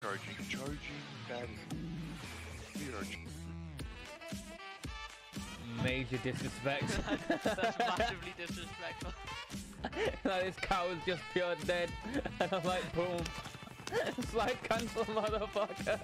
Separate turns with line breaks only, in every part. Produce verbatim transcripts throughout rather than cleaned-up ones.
Charging, charging, battery. We are.
Major disrespect.
That's massively disrespectful.
Like, this cow is just pure dead. And I'm like, boom. Slide cancel, motherfucker.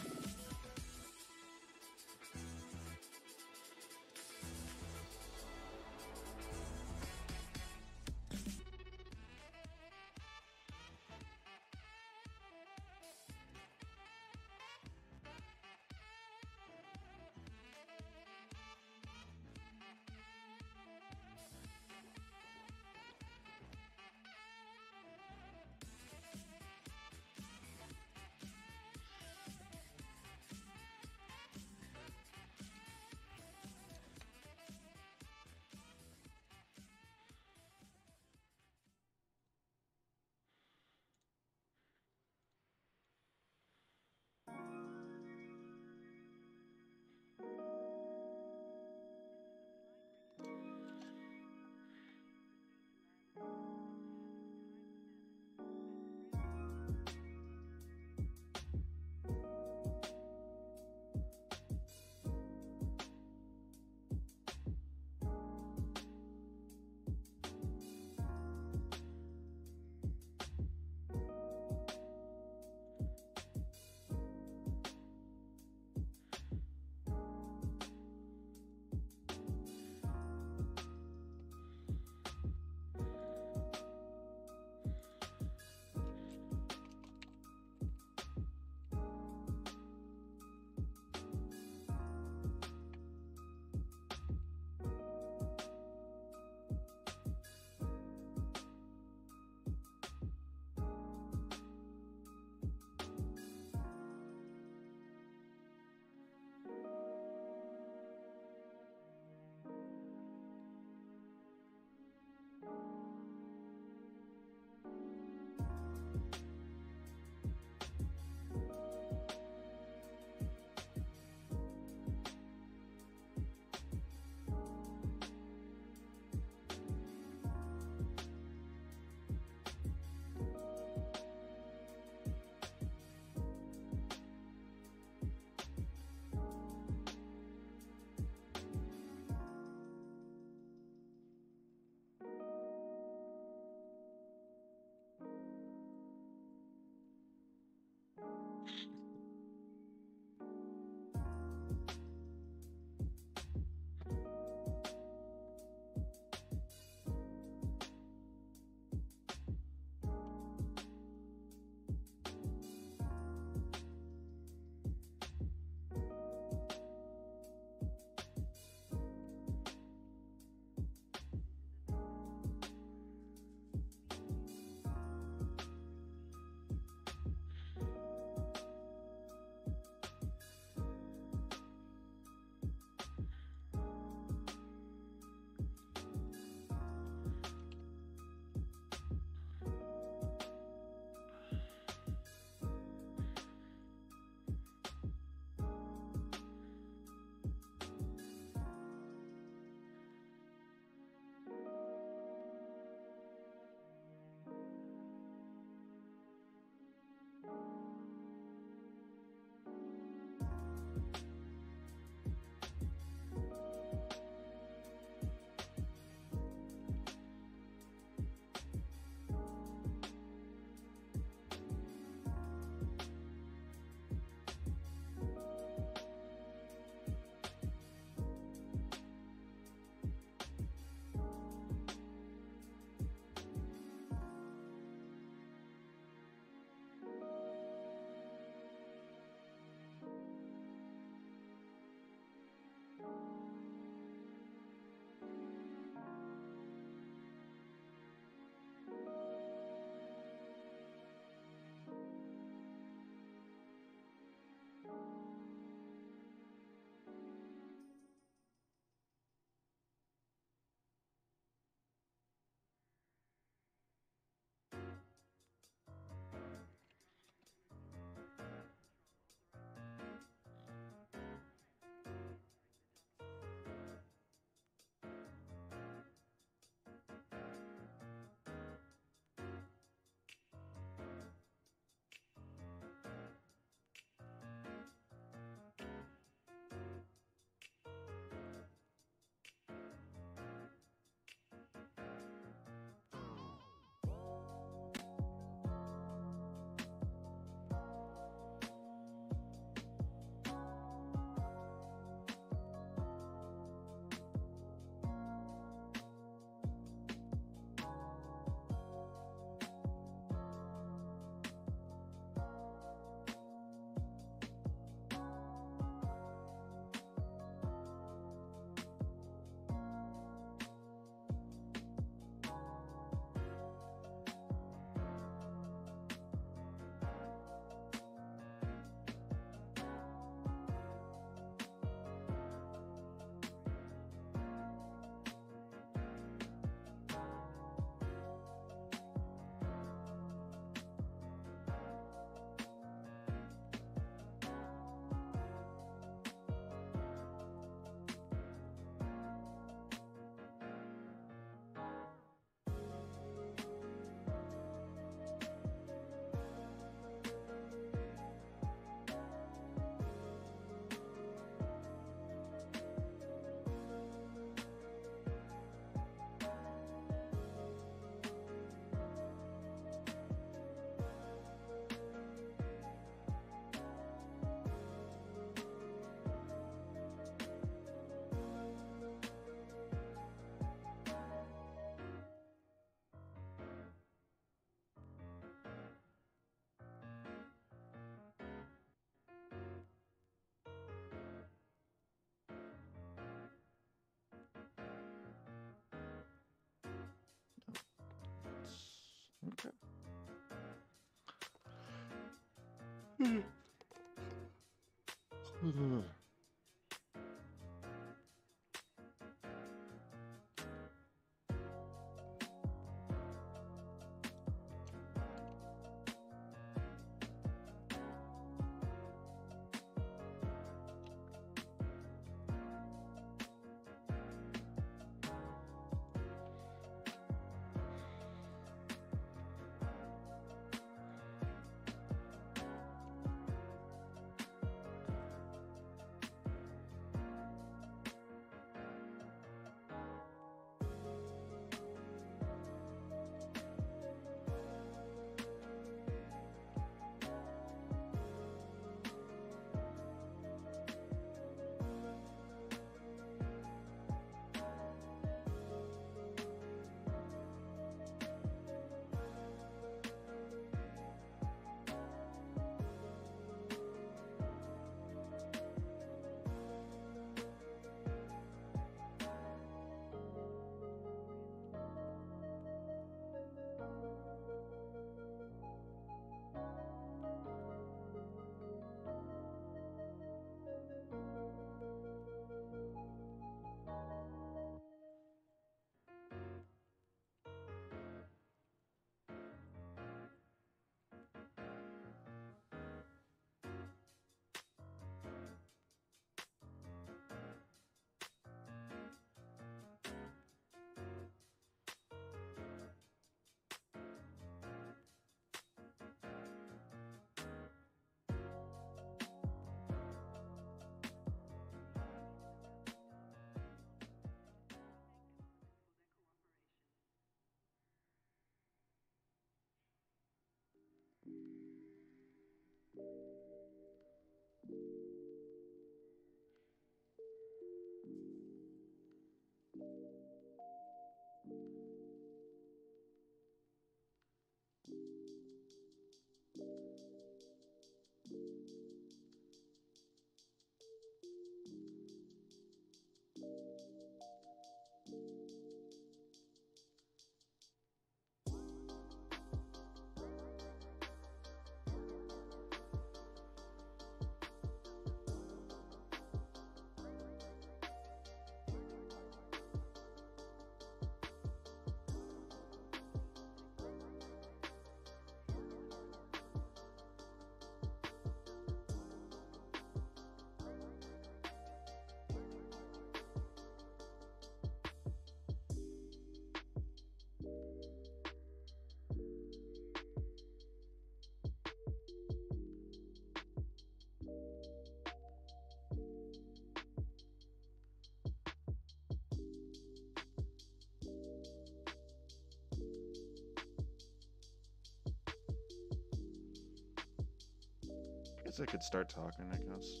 guess I could start talking, I guess.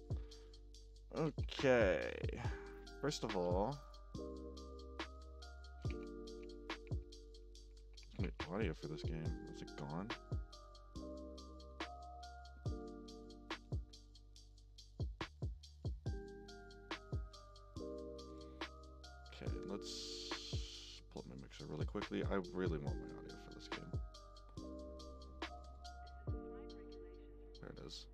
Okay. First of all, wait, audio for this game. Is it gone? Okay, let's pull up my mixer really quickly. I really want my audio for this game. There it is.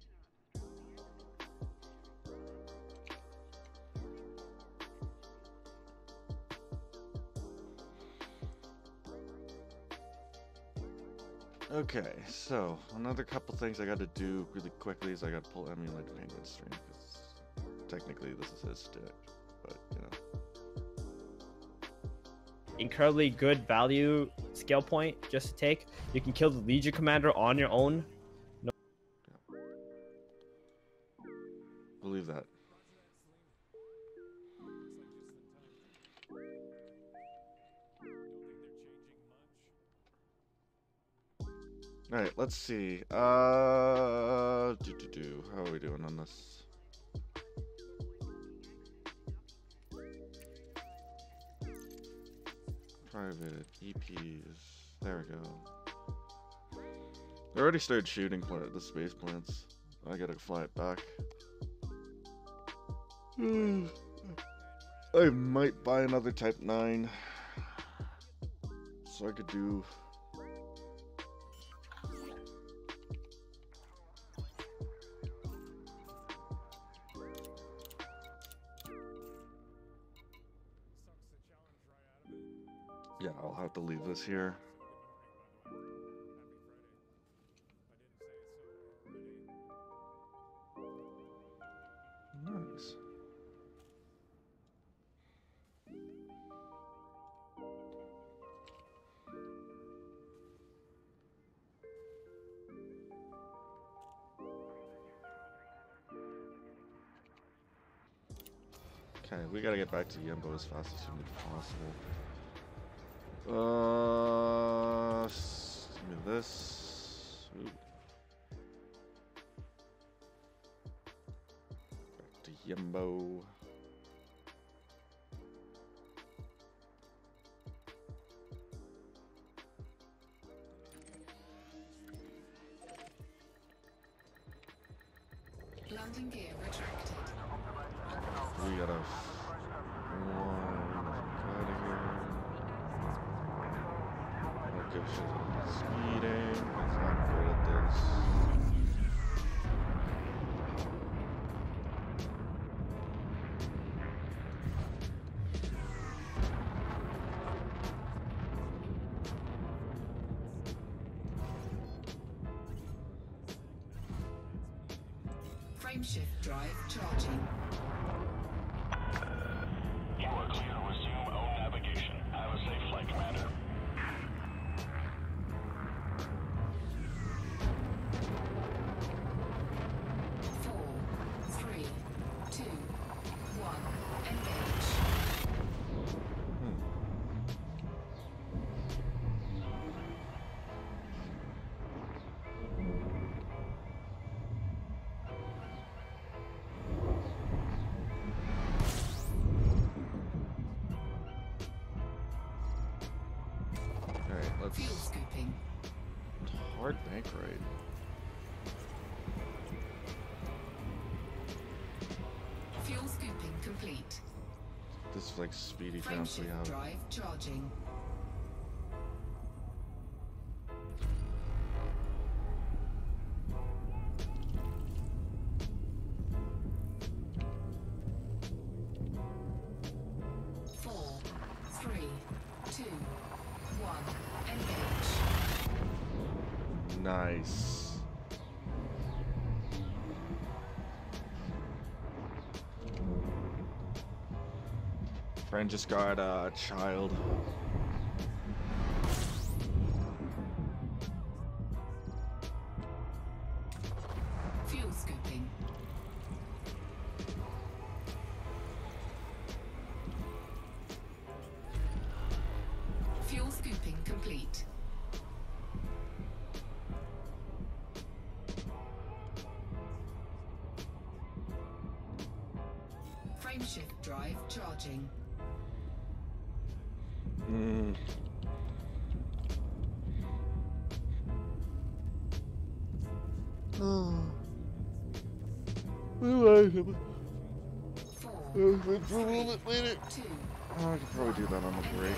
Okay, so another couple things I got to do really quickly is I got to pull Emulate Penguin stream because technically this is his stick, but you know.
Incredibly good value skill point just to take. You can kill the Legion Commander on your own. No.
Yeah. Believe that. All right, let's see. Uh, do do do. How are we doing on this? Private E Ps. There we go. They already started shooting pla- the space plants. I gotta fly it back. I might buy another Type nine, so I could do Yeah, I'll have to leave this here. Nice. Okay, we gotta get back to Yembo as fast as humanly possible. Uh, s- give me this. Ooh. Back to Yembo.
Landing gear retracted.
We gotta fly out of here. Don't give a shit about speeding, because I'm good at this.
Frameshift drive charging.
You are clear to resume own navigation. Have a safe flight, Commander.
Four, three, two, one, engage.
Alright, let's...
Fuel scooping.
Hard bank ride.
Fuel scooping complete.
This is like speedy chance we
Frameshift
have.
drive charging. Four, three, two, one, engage.
Nice. Friend just got a child.
Fuel scooping. Fuel scooping complete. Frameshift drive charging.
Mm. Oh. I like him.
Four,
Oh, it's a
three,
little bit later.
two,
Oh, I could probably do that on the break.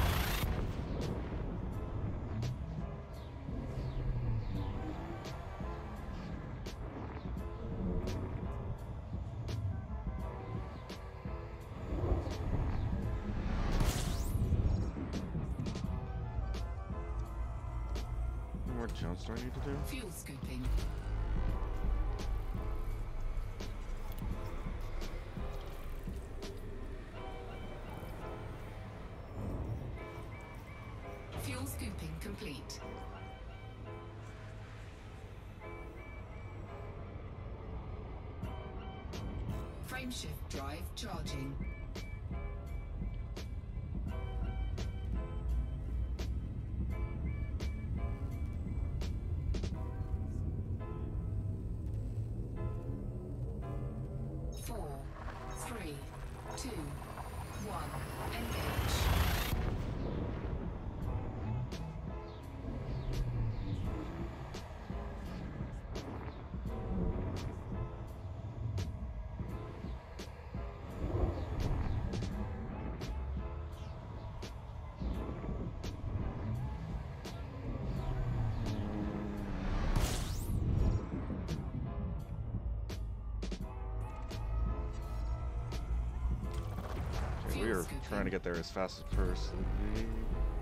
What more jumps do I need to do?
fuel scooping. Fuel scooping complete. Frameshift drive charging. Four, three, two, one, engage.
Okay, we are trying to get there as fast as possible.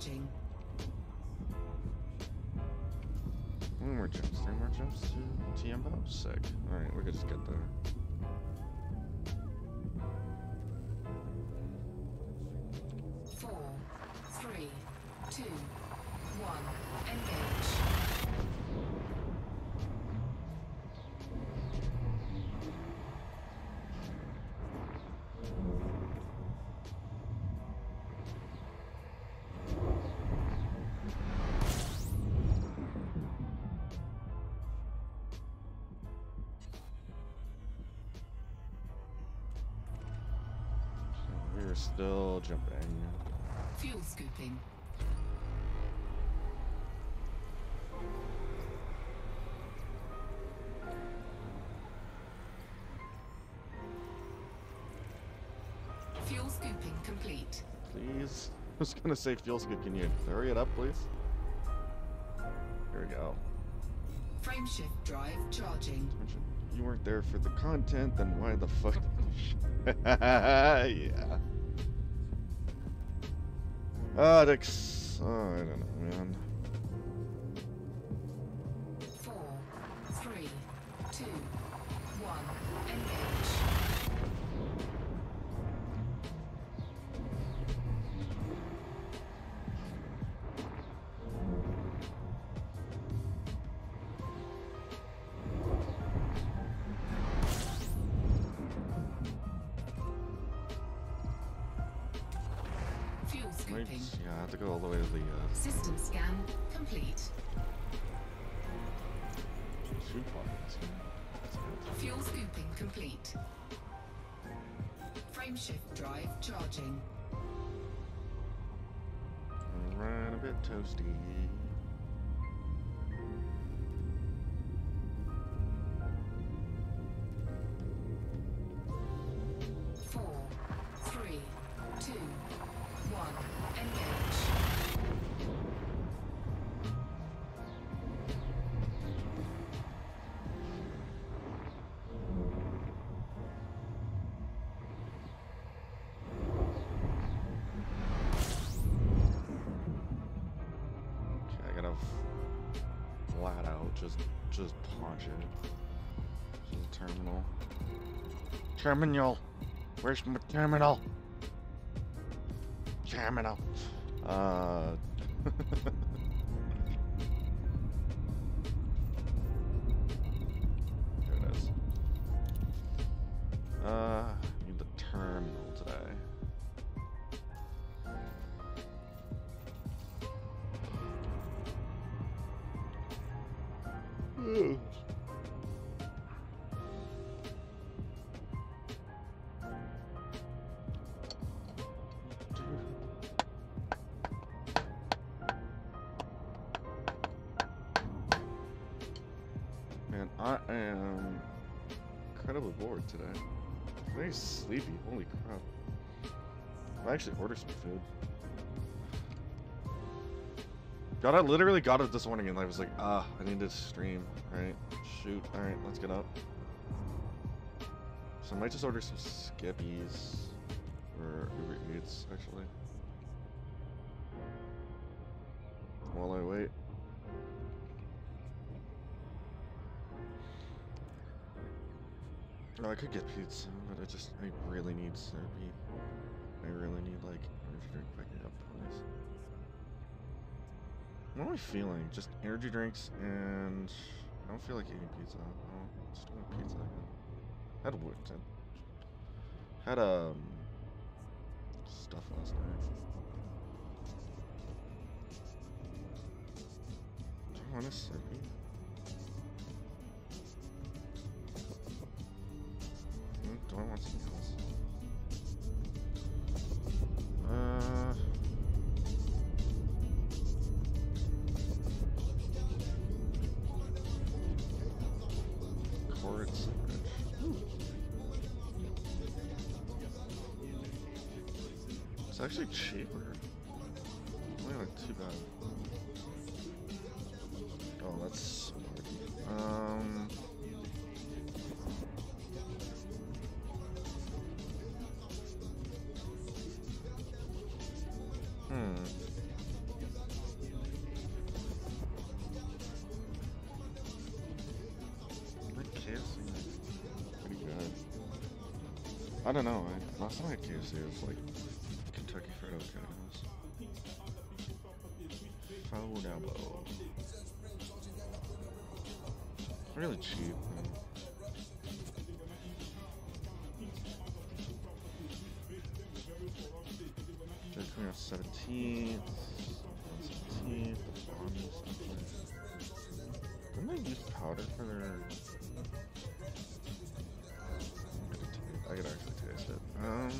charging.
One more jumps. Three more jumps to T M Bob. Sick. Alright, we could just get there.
Four, three, two, one, engage.
We're still jumping.
Fuel scooping. Fuel scooping complete.
Please. I was gonna say fuel scoop. Can you hurry it up, please? Here we go.
Frame shift drive charging.
You weren't there for the content, then why the fuck? Yeah. Ah, Dix. Oh, I don't know, man.
Four, three, two, one, engage. Fuel
Might,
scooping.
yeah, I have to go all the way to the uh,
System scan complete.
shoe pockets. That's good.
Fuel scooping complete. Frame shift drive charging.
Right, a bit toasty.
Four, three, two, one, engage.
Okay, I gotta flat out just just punch it. To the terminal. Terminal. Where's my terminal? Terminal. Uh. There it is. Uh, need the terminal today. Ugh. Man, I am incredibly bored today. Very sleepy. Holy crap. I actually ordered some food. God, I literally got it this morning and I was like, ah, I need to stream. Right? Shoot. Alright, let's get up. So I might just order some Skippies. Or Uber Eats, actually. While I wait. Oh, I could get pizza, but I just, I really need Slurpee. I really need, like, energy drink picking up, please. What am I feeling? Just energy drinks and I don't feel like eating pizza. I don't just want pizza again. Had wood. Had um stuff last night. Do I want a Slurpee? Do I want something else? Uh. Cord sandwich. It's actually cheaper. Only like too bad. Oh, that's weird. Um. Hmm. I don't know. I, last time I had K F C, it was like Kentucky Fried Avocados. Faux elbow. Really cheap. Man. They're coming out seventeenth. seventeenth. The bonds. Didn't they use powder for their. I could actually taste it. Um,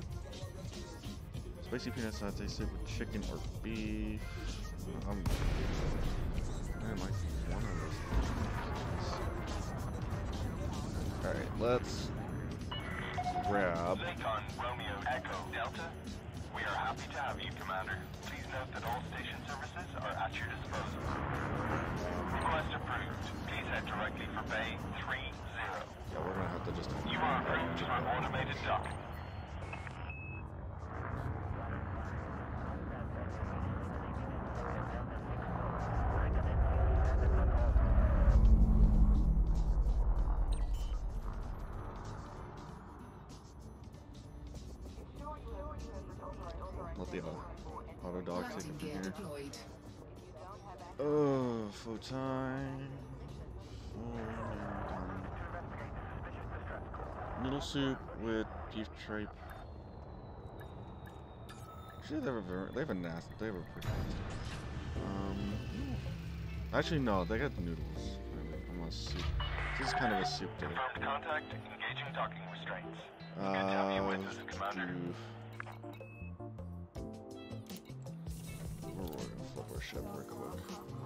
spicy peanut satay soup with chicken or beef. Um, I didn't like one of those. All right, let's grab.
Lincoln Romeo Echo Delta. We are happy to have you, Commander. Please note that all station services are at your disposal. Request approved. Please head directly for Bay three zero.
Yeah, we're gonna have to just.
You are approved for automated docking.
Let the uh, auto dog take it
Landing
from
gear
here.
deployed.
Oh, full time. Noodle soup with beef tripe. Actually, they have a very, they have a nasty, they have a pretty nasty. Um, actually no, they got noodles. I'm a soup. This is kind of a soup day.
Confirmed contact. Engaging docking restraints.
Uh,
Good to have you with
let's
us, Commander.
do. We're gonna flip our ship real quick.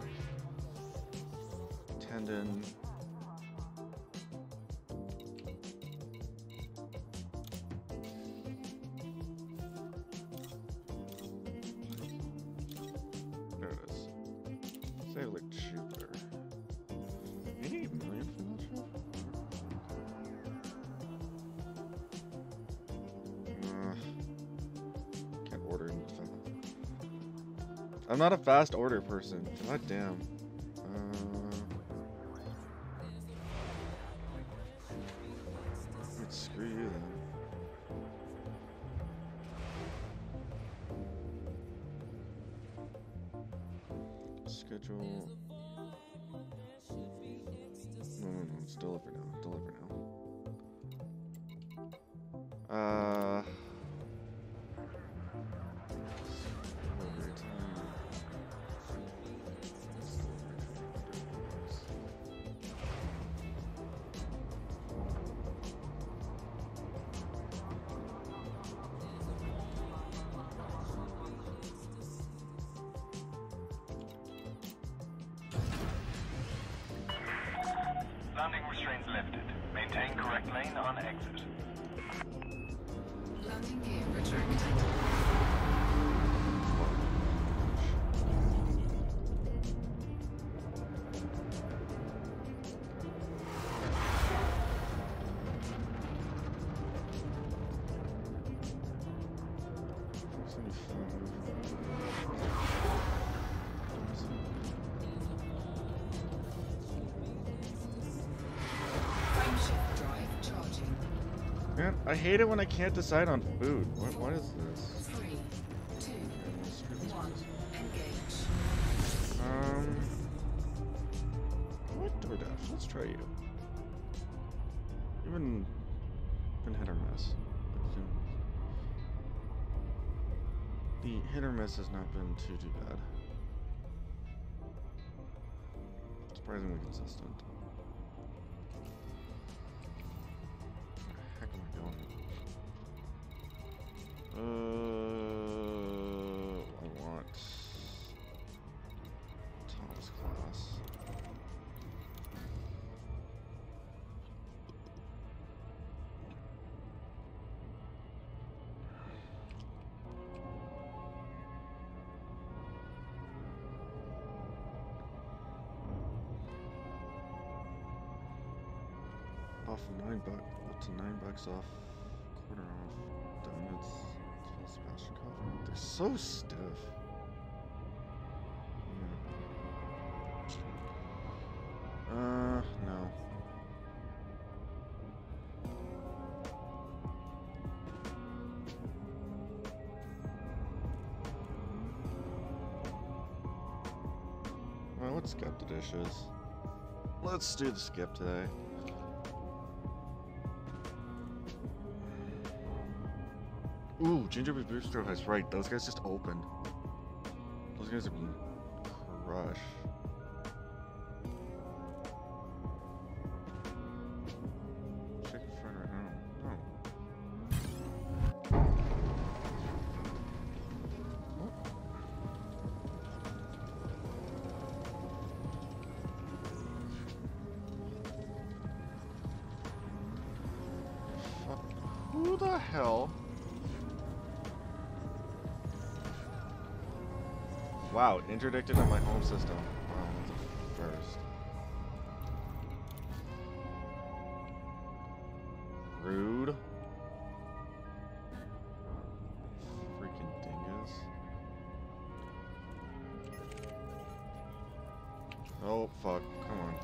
Tendon. There it is. Say like cheaper. eighty-eight million for that ship? Uh, can't order in the fast. I'm not a fast order person. God damn. Uh, let's screw you then. Schedule. No, no, no. It's deliver now. Deliver now. Uh. Delivery time.
Landing restraints lifted. Maintain correct lane on exit.
Landing gear retracted. Frameshift drive charging.
Man, I hate it when I can't decide on food. What, what is this?
Three, two,
Okay, well, screw this
one.
place.
Engage.
Um, what DoorDash? Let's try you. You've been, been hit or miss. The hit or miss has not been too too bad. Surprisingly consistent. Where the heck am I going? Uh, I want Tom's class. Off nine bucks, up to nine bucks off, quarter off, donuts, twelve Sebastian coffee. They're so stiff. Hmm. Uh, no. let's skip the dishes. Let's do the skip today. Ooh, Gingerbread Bistro has right. Those guys just opened. Those guys are being crushed. Chicken fried right now. No. Fuck. Who the hell? Wow, interdicted on my home system. Wow, that's a first. Rude. Freaking dingus. Oh, fuck. Come on.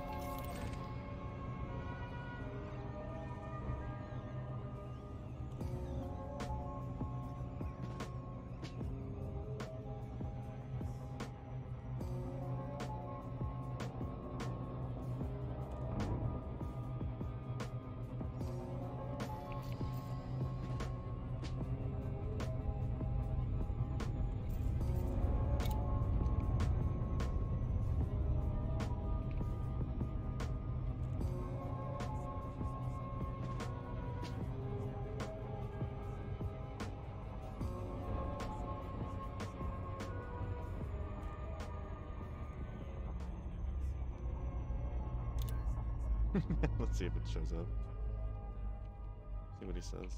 Let's see if it shows up. See what he says.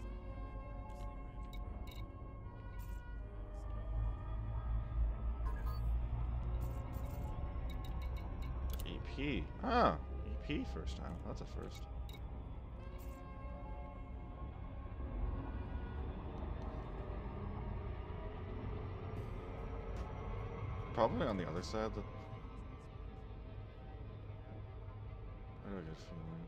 E P. Ah, E P first time. That's a first. Probably on the other side. That I have a good feeling.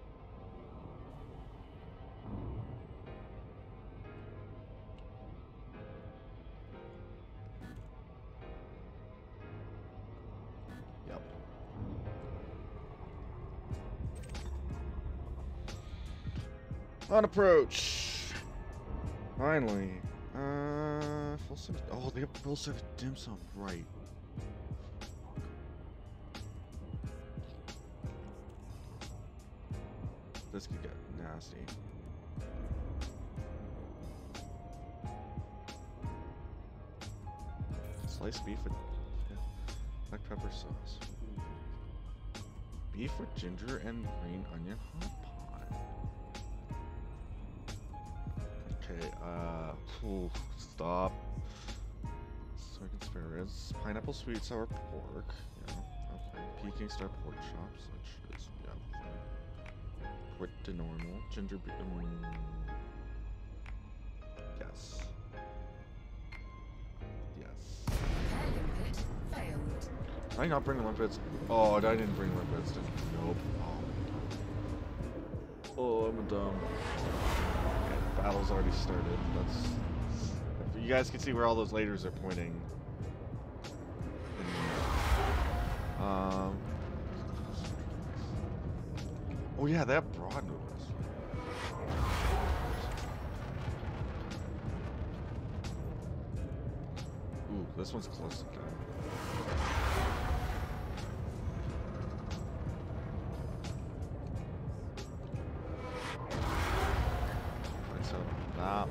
Yep. On approach. Finally. Uh, full service. Oh, they have full service dim sum, right? This could get nasty. Sliced beef with yeah, black pepper sauce. Beef with ginger and green onion hot pot. Okay, uh, ooh, stop. Soy and spare ribs, pineapple sweet sour pork. Yeah, okay. Peking star pork chops, which is yeah. Quit to normal. Ginger beer. Um, yes. Yes. Did I not bring limpets? Oh, I didn't bring limpets. Nope. Oh, oh I'm a dumb. Okay, the battle's already started. That's. You guys can see where all those lasers are pointing. Um. Oh yeah, they have broad noodles. Ooh, this one's close to done. Right, so that.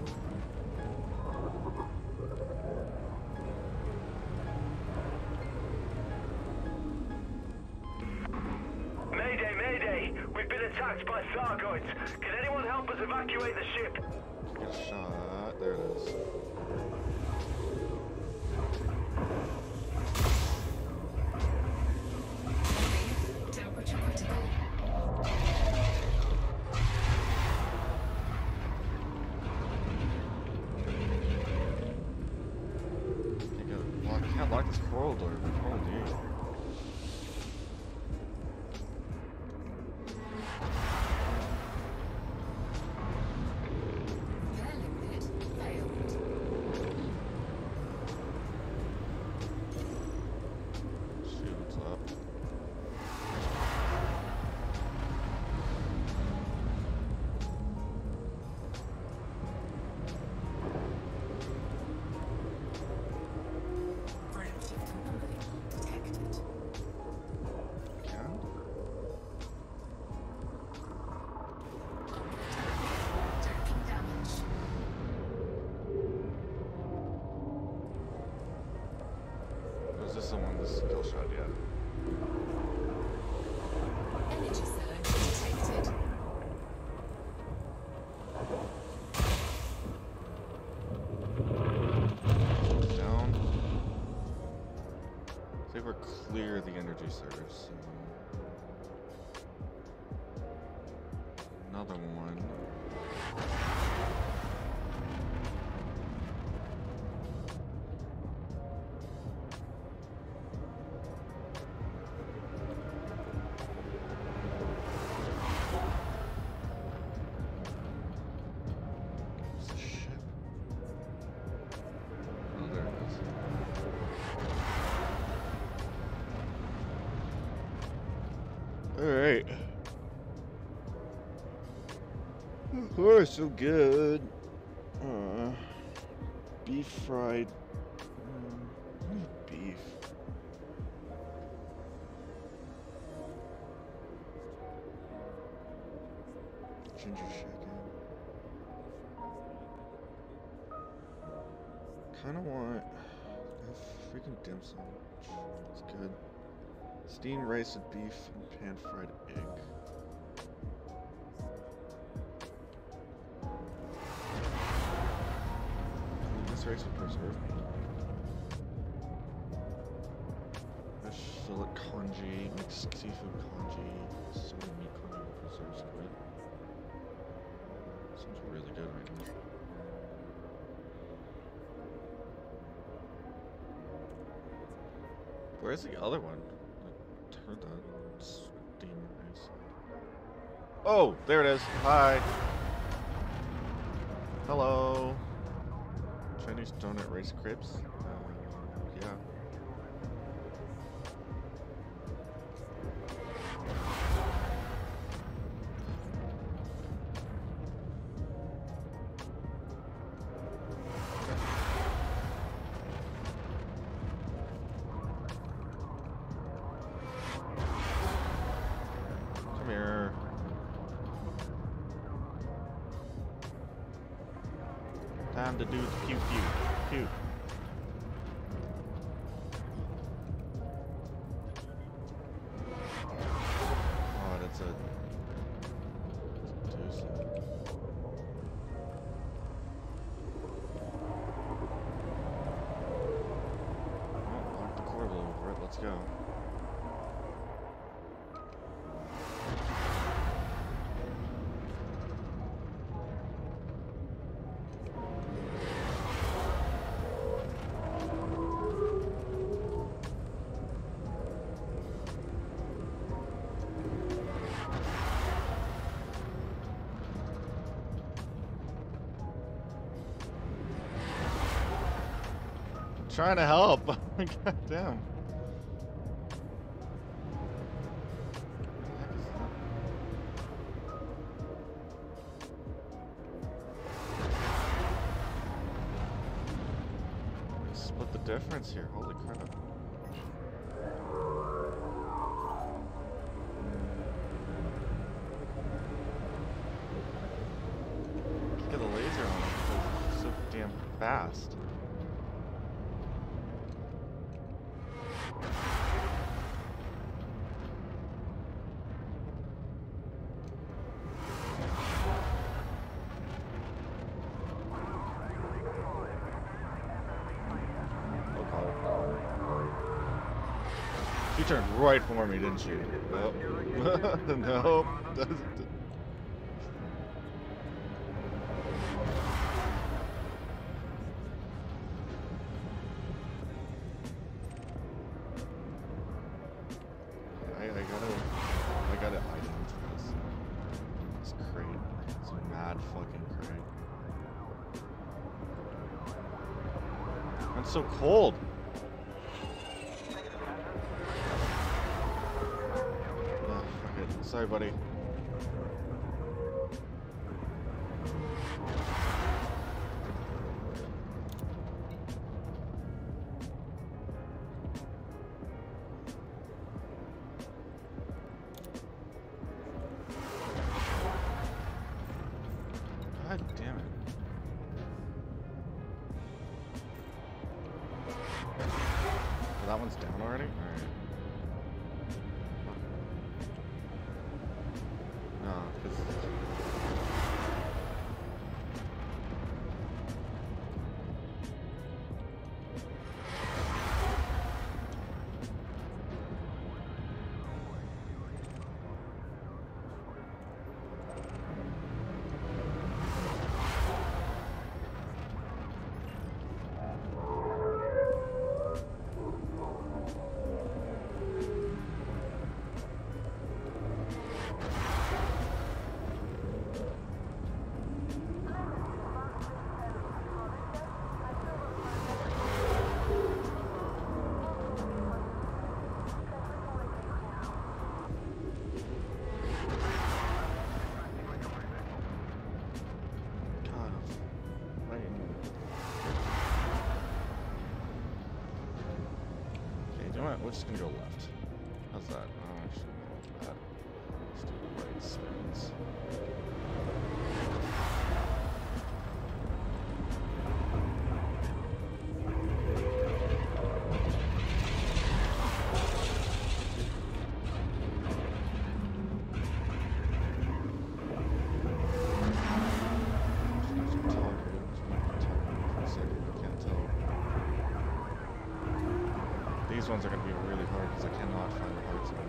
Mayday, mayday! We've been attacked by Thargoids. Can anyone help us evacuate the ship?
Get a shot. There it is.
Temperature critical.
Can't get it. Lock, can't lock this coral door. Oh, dude. Shoot, what's up? clear the energy serves. Another one. Where's the ship? Oh, there it is. Alright. Oh, so good. Uh, beef fried. Um, I need beef. Ginger chicken. Kinda want a freaking dim sum. It's good. Steamed rice with beef and pan fried egg. This rice with preserved meat. Fish fillet congee, mixed seafood congee, soy meat congee with preserved squid. Sounds really good right now. Where's the other one? I heard that. Steam rice. Oh, there it is. Hi. Hello. Chinese donut rice crepes. Uh, yeah. Come here. Time to do the pew pew. Pew. Oh, that's a deuce. Oh, lock the corbel over it. Let's go. Trying to help. God damn. Split the difference here. Holy crap. Get a laser on it because it's so damn fast. She turned right for me, didn't she? Nope. Nope. Doesn't. I, I gotta, I gotta item for this. This crate. It's a mad fucking crate. It's so cold. Sorry, buddy. God damn it. Oh, that one's down already? Alright. No, because we're just gonna go left. How's that? Oh, actually, not bad. Let's do right spins. These ones are going to be really hard because I cannot find the hard zone.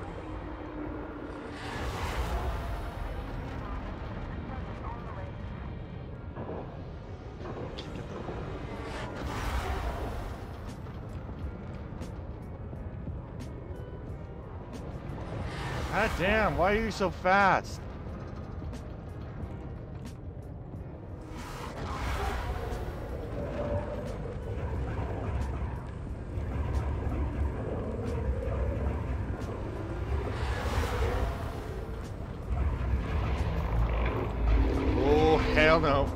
Can't get that. God damn, why are you so fast? Hell no.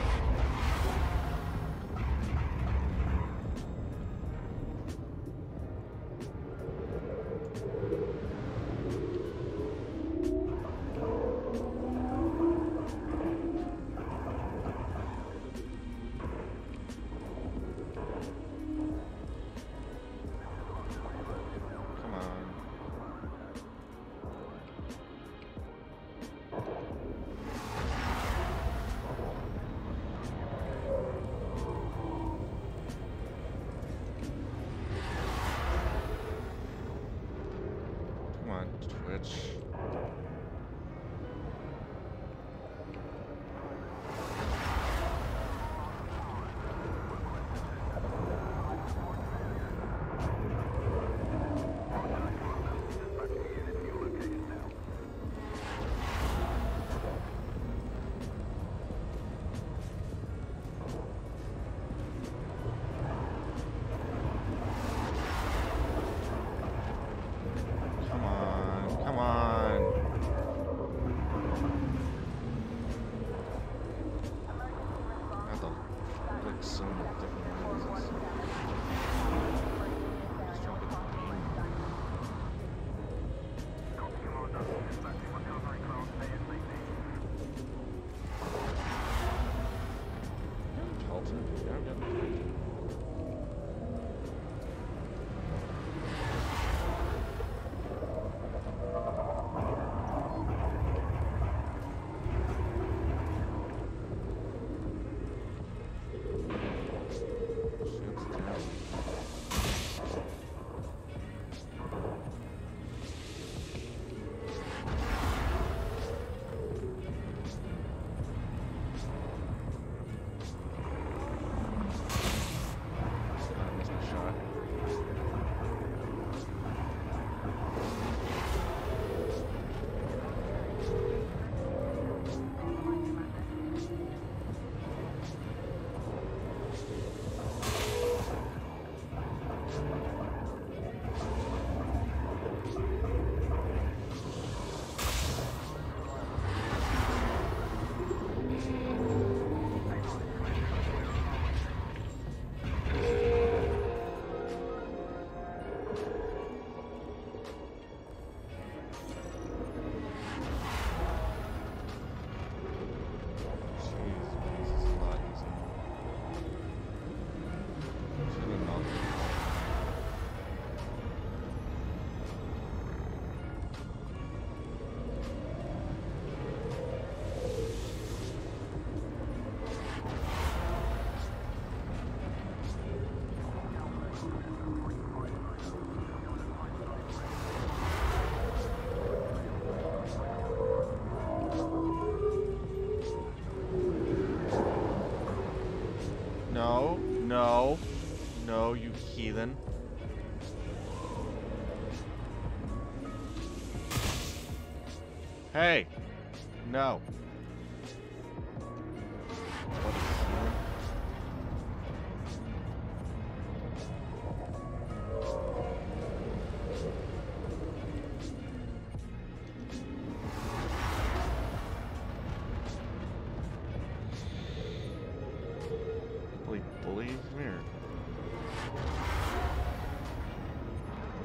Twitch. No, no, no, you heathen. Hey, no. Bully, bully, come here.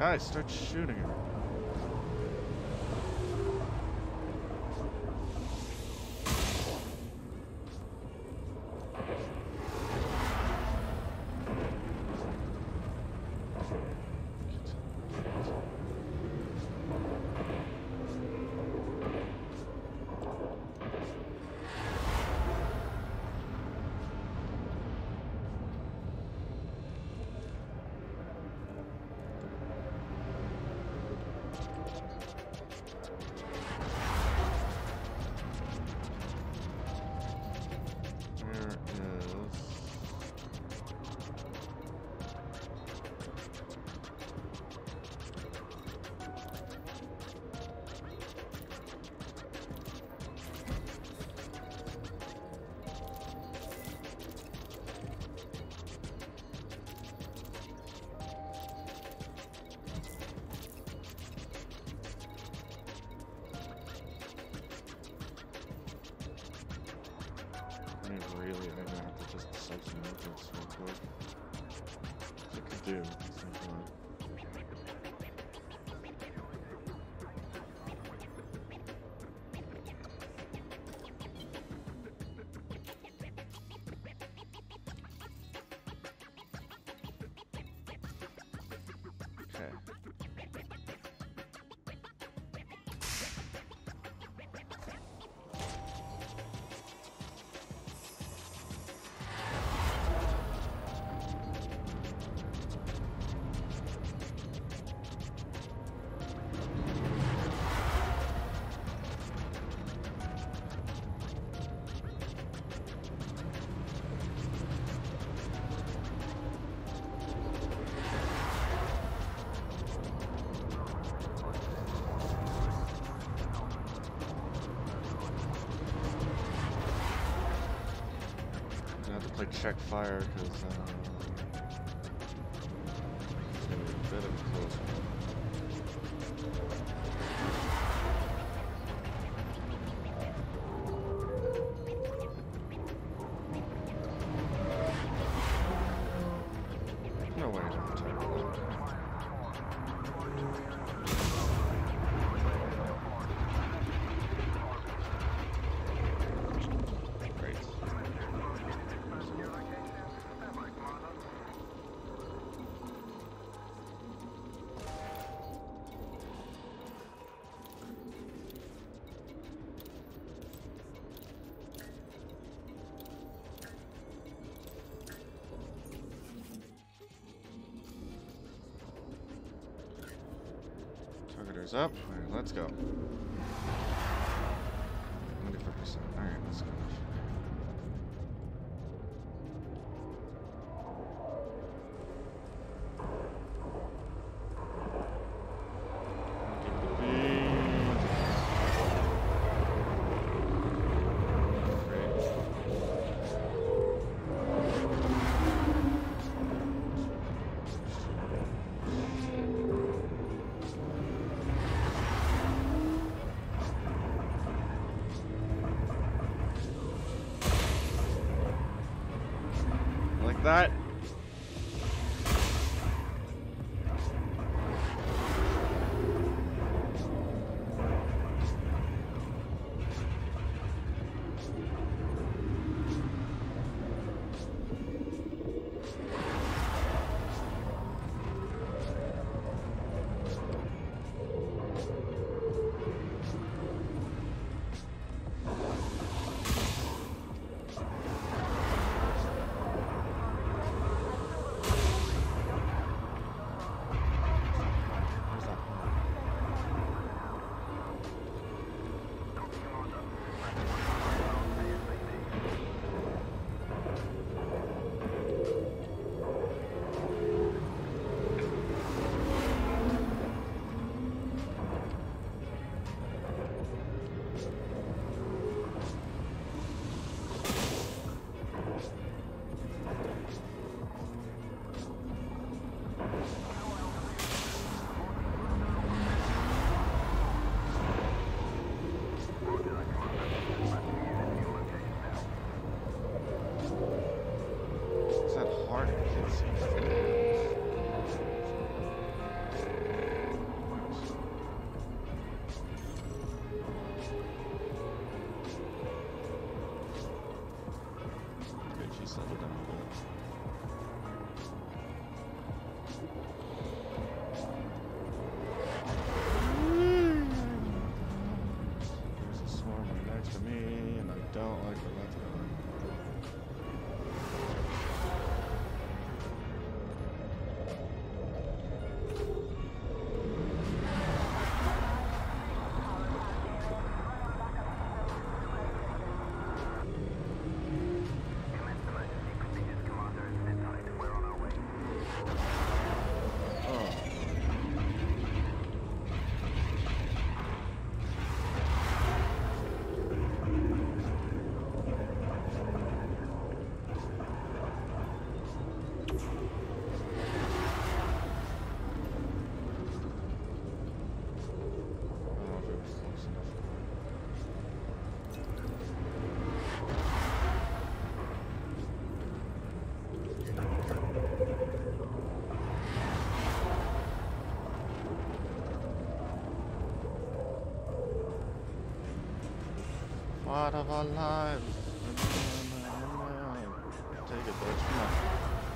Guys, start shooting her. Really, I'm gonna have to just substitute this real quick. I could do. Okay. Play check fire because uh, it's gonna be a bit of a close one. No way I'm gonna take that. Great. Targeter's up. Alright, let's go. ninety-five percent. Alright, let's go. That. Is that hard? I can't see. part of our lives. Take it, bitch. Come on.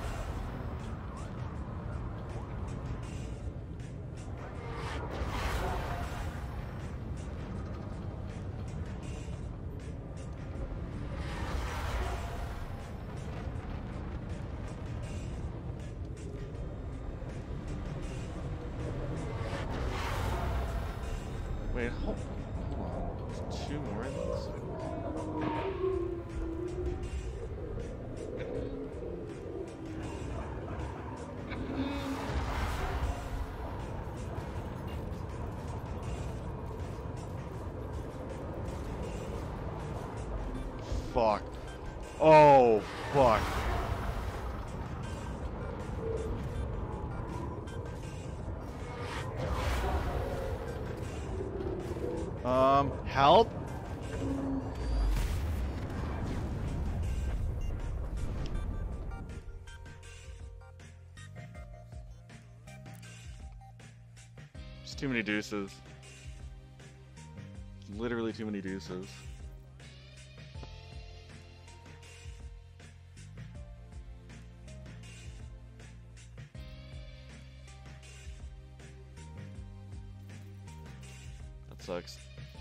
Wait, hold, hold on. There's two more of these. Fuck. Oh, fuck. Um, help? It's too many deuces. Literally too many deuces. That sucks.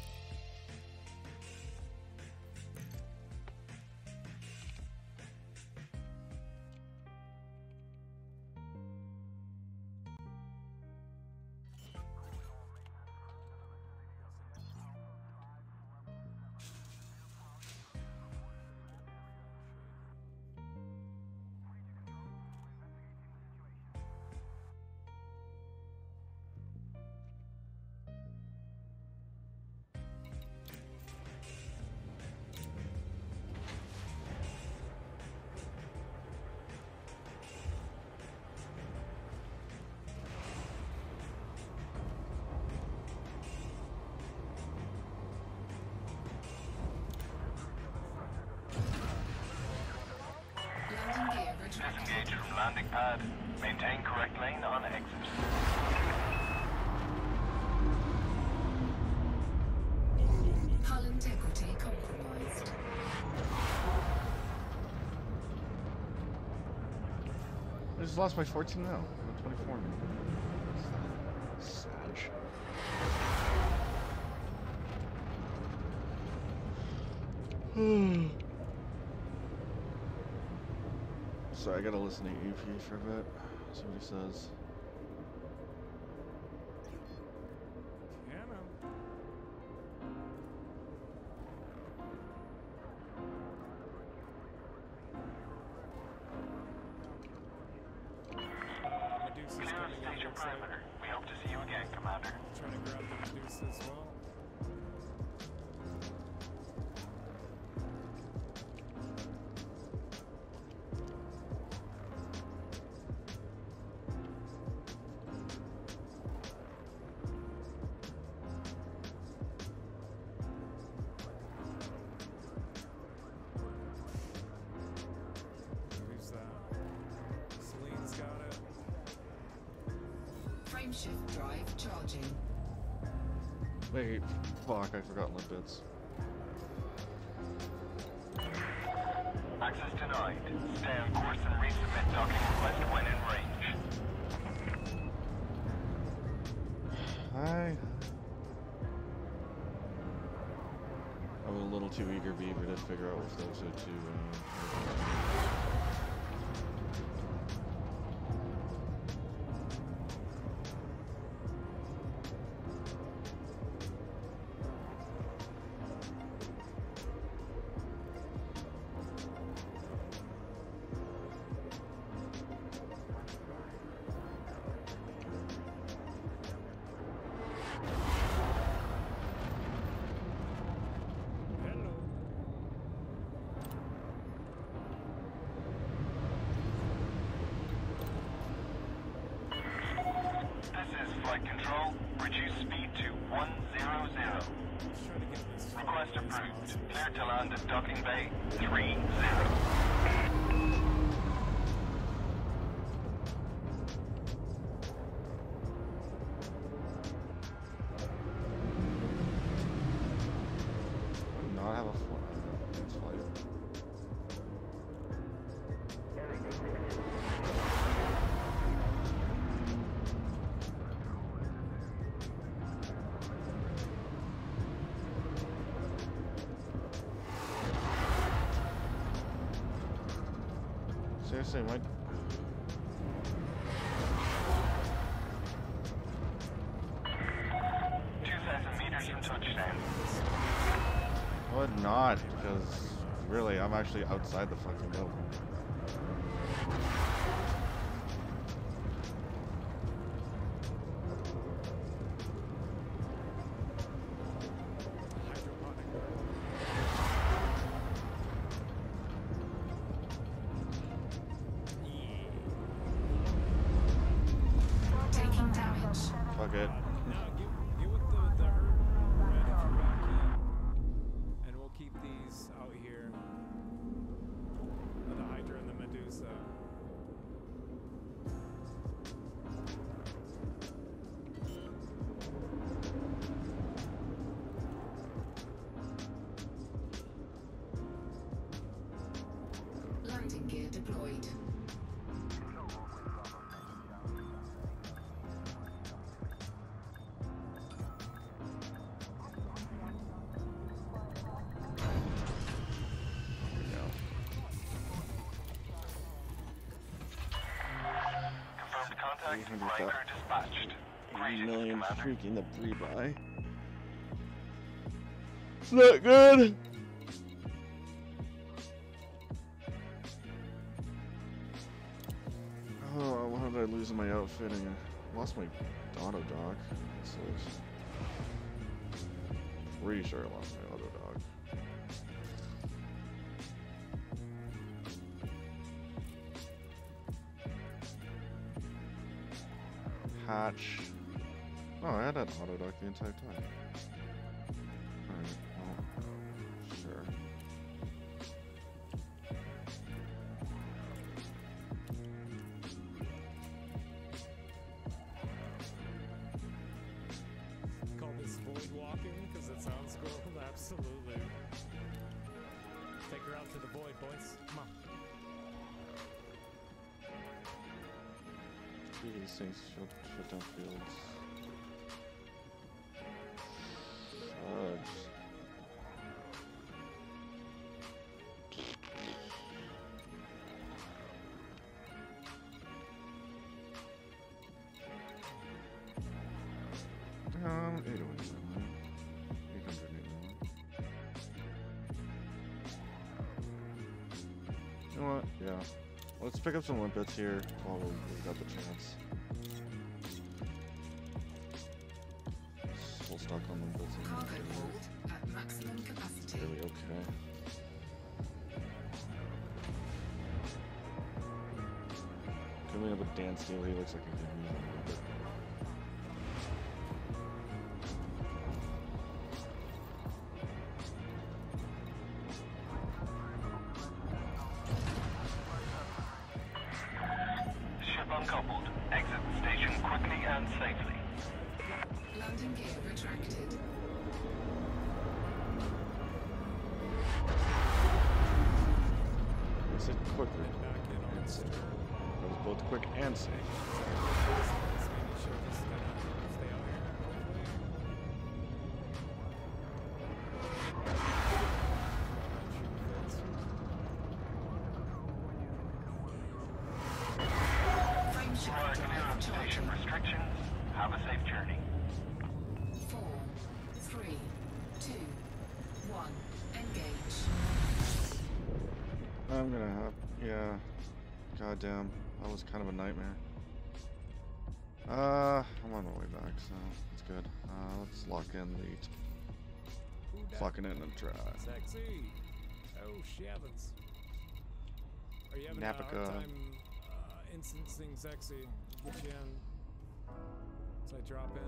Landing gear retracted.
Disengage from landing pad. Maintain correct lane on exit.
Hull integrity compromised.
I just lost by fourteen now. twenty-four. Savage. So I gotta listen to E P for a bit. See what he says.
Clear station perimeter. We hope to see you again, Commander.
Trying to grab the Medusa as well. Who's that? Celine's got it.
Frameshift drive charging.
Wait, fuck, I forgot my bits.
Access denied. Stay on course and resubmit docking request when in range.
I... I was a little too eager beaver to figure out if those are two. Uh,
Hello.
This is flight control. Reduce speed to one hundred.
Let's try to get this far
Request
as
approved.
possible.
Clear to land at docking bay three zero.
I do not have a say, Mike.
two thousand meters from touchdown.
Would not, because really, I'm actually outside the fucking building.
Taking damage.
Fuck it.
No, get, get with the, the herd red if you're back in. And we'll keep these out here. The Hydra and the Medusa.
Landing gear deployed.
Confirmed contact.
eight hundred
Flying
thou-
crew dispatched.
eighty
Greetings,
million
Commander.
freaking the pre-buy. It's not good. Oh, why did I lose my outfitting? I lost my auto dog. So pretty sure I lost my auto dog. Hatch. Oh, I had that auto dock the entire time. Alright, well, sure.
Call this void walking because it sounds cool. Absolutely. Take her out to the void, boys. Come on.
These things shut, shut down fields. Fudge. Um, eight oh eight, eight hundred eighty-one. You know what? Yeah. Let's pick up some limpets here while we, we got the chance. Full stock on limpets.
Cargo hold at maximum capacity.
Really okay. Coming up with Dan Steele, he looks like a good meal a little bit.
Ship uncoupled. Exit the station quickly and safely.
Landing gear retracted.
I said quickly.
And back in on
and
the
safe.
street.
That was both quick and safe.
Let's maybe show this gonna stay out here.
Frame shift
You are clear
drive
of station
charging.
restrictions. Have a safe journey.
Four, three, two, one. Engage.
I'm gonna have, yeah. Goddamn, that was kind of a nightmare. Uh, I'm on my way back, so it's good. Uh, let's lock in the,
Who
let's
dat?
lock it in and try.
Sexy. Oh, Shavens. Are you having a
Napica.
hard time uh, instancing sexy? Get you in. So I drop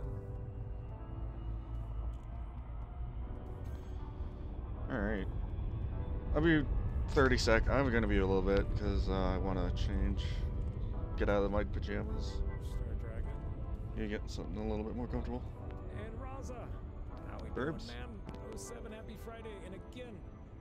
in.
All right. I'll be thirty sec. I'm gonna be a little bit because uh, I want to change, get out of my pajamas.
Start dragging.
You get something a little bit more comfortable.
And Raza. How we
Burbs.
doing, man? oh seven, happy Friday. And again,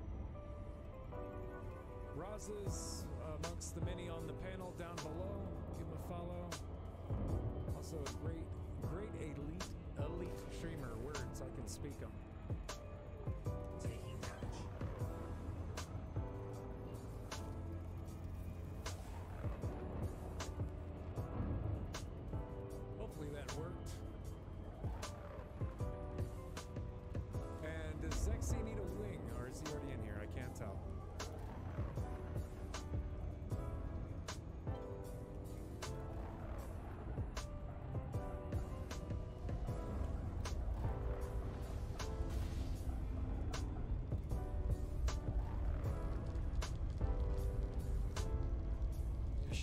Raza's amongst the many on the panel down below. Give him a follow. Also a great, great elite, elite streamer. Words, I can speak them.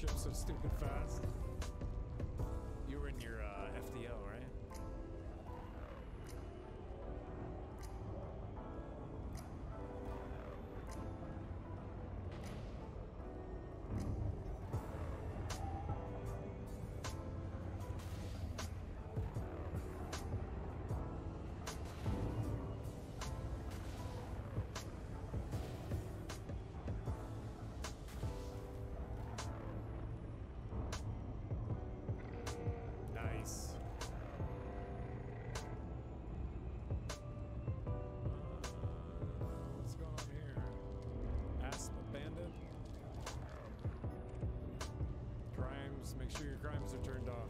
ship so stupid fast. You were in your uh, F D L, right? Nice. Uh, what's going on here? Asp Bandit. Crimes. Make sure your crimes are turned off.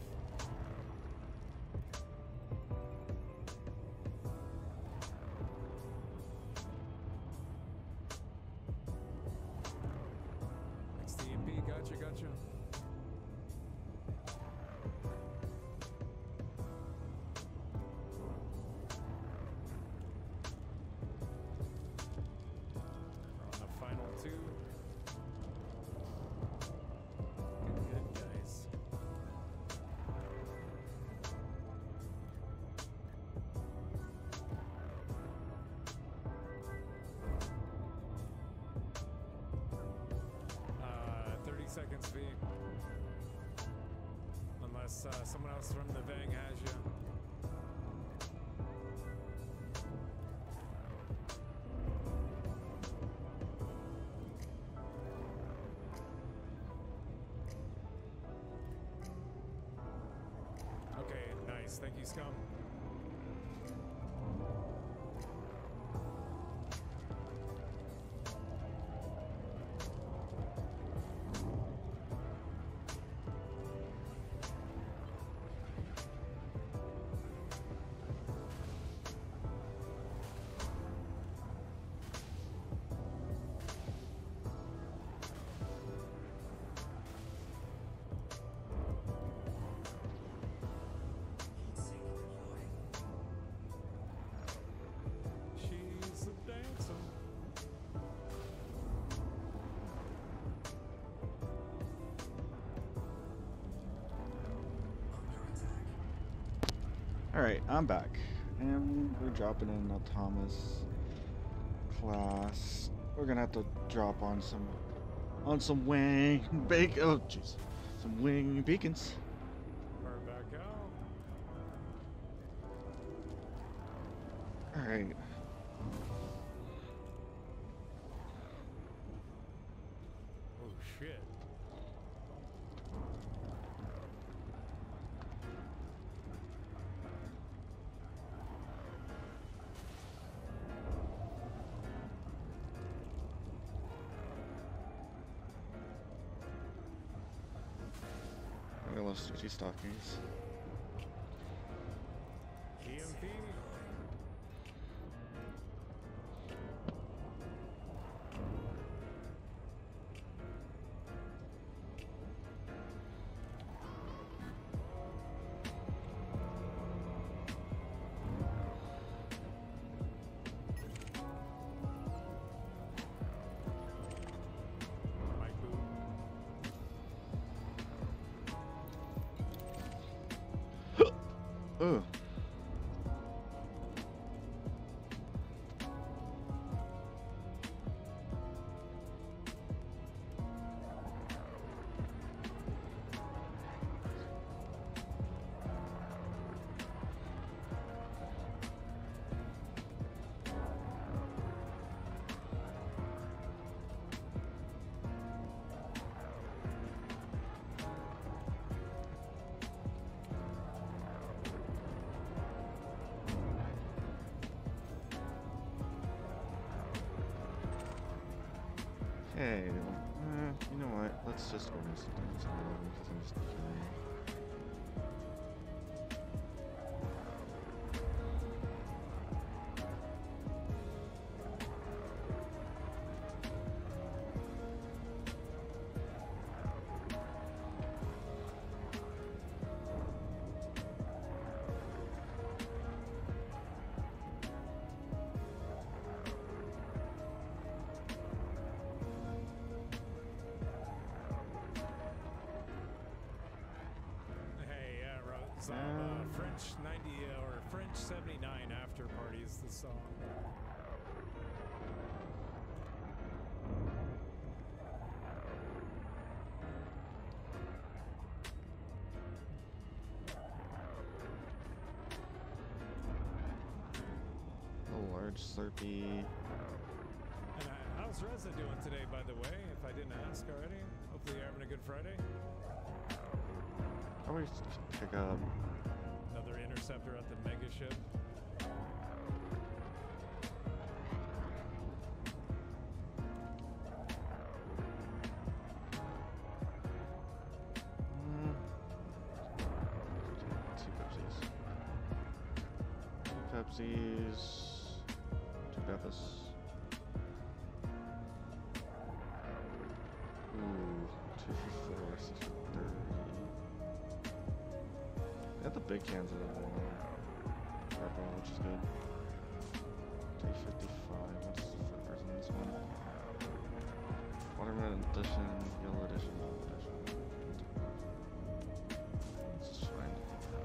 X T M P. Gotcha. Gotcha. We're on the final two. Good, good, guys. Uh, thirty seconds, V. Unless uh, someone else from the Vang has you. Okay, nice. Thank you, Scum. She's a dancer.
Alright, I'm back. And we're dropping in a Thomas class. We're gonna have to drop on some on some wing bacon. Oh jeez. Some wing beacons.
We're back out.
Alright.
Oh shit.
I love Stitchy Stockings.
E M P. Mike Boo.
Ugh. Hey, uh, you know what? Let's just order some things and things to carry.
It's uh, uh, French ninety uh, or French seventy-nine after party is the song.
A large Slurpee.
And uh, how's Reza doing today, by the way? If I didn't ask already, hopefully you're having a good Friday.
How we pick up?
Another interceptor at the mega ship.
Mm. Two Pepsis. Two Pepsis. Two Peppers. Ooh, two for four, six for thirty. They have the big cans of the purple, which is good. three fifty-five. What's the flippers in this one? Watermelon edition, yellow edition, gold edition. It's fine.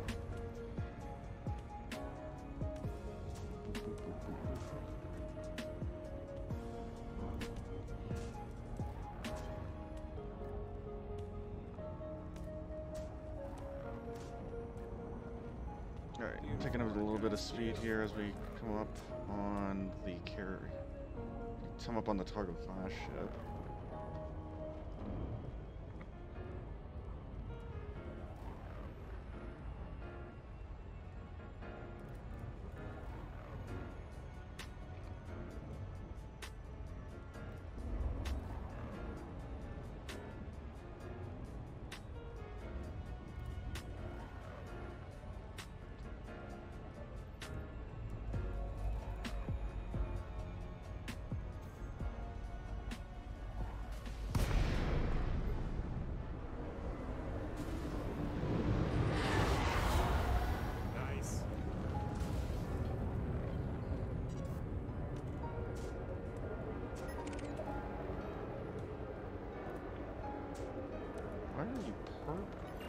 Boop, boop, boop, boop, boop. Alright, picking up a little bit of speed here as we come up on the carrier. Come up on the Targo class ship.
Nice.
Why are you purple?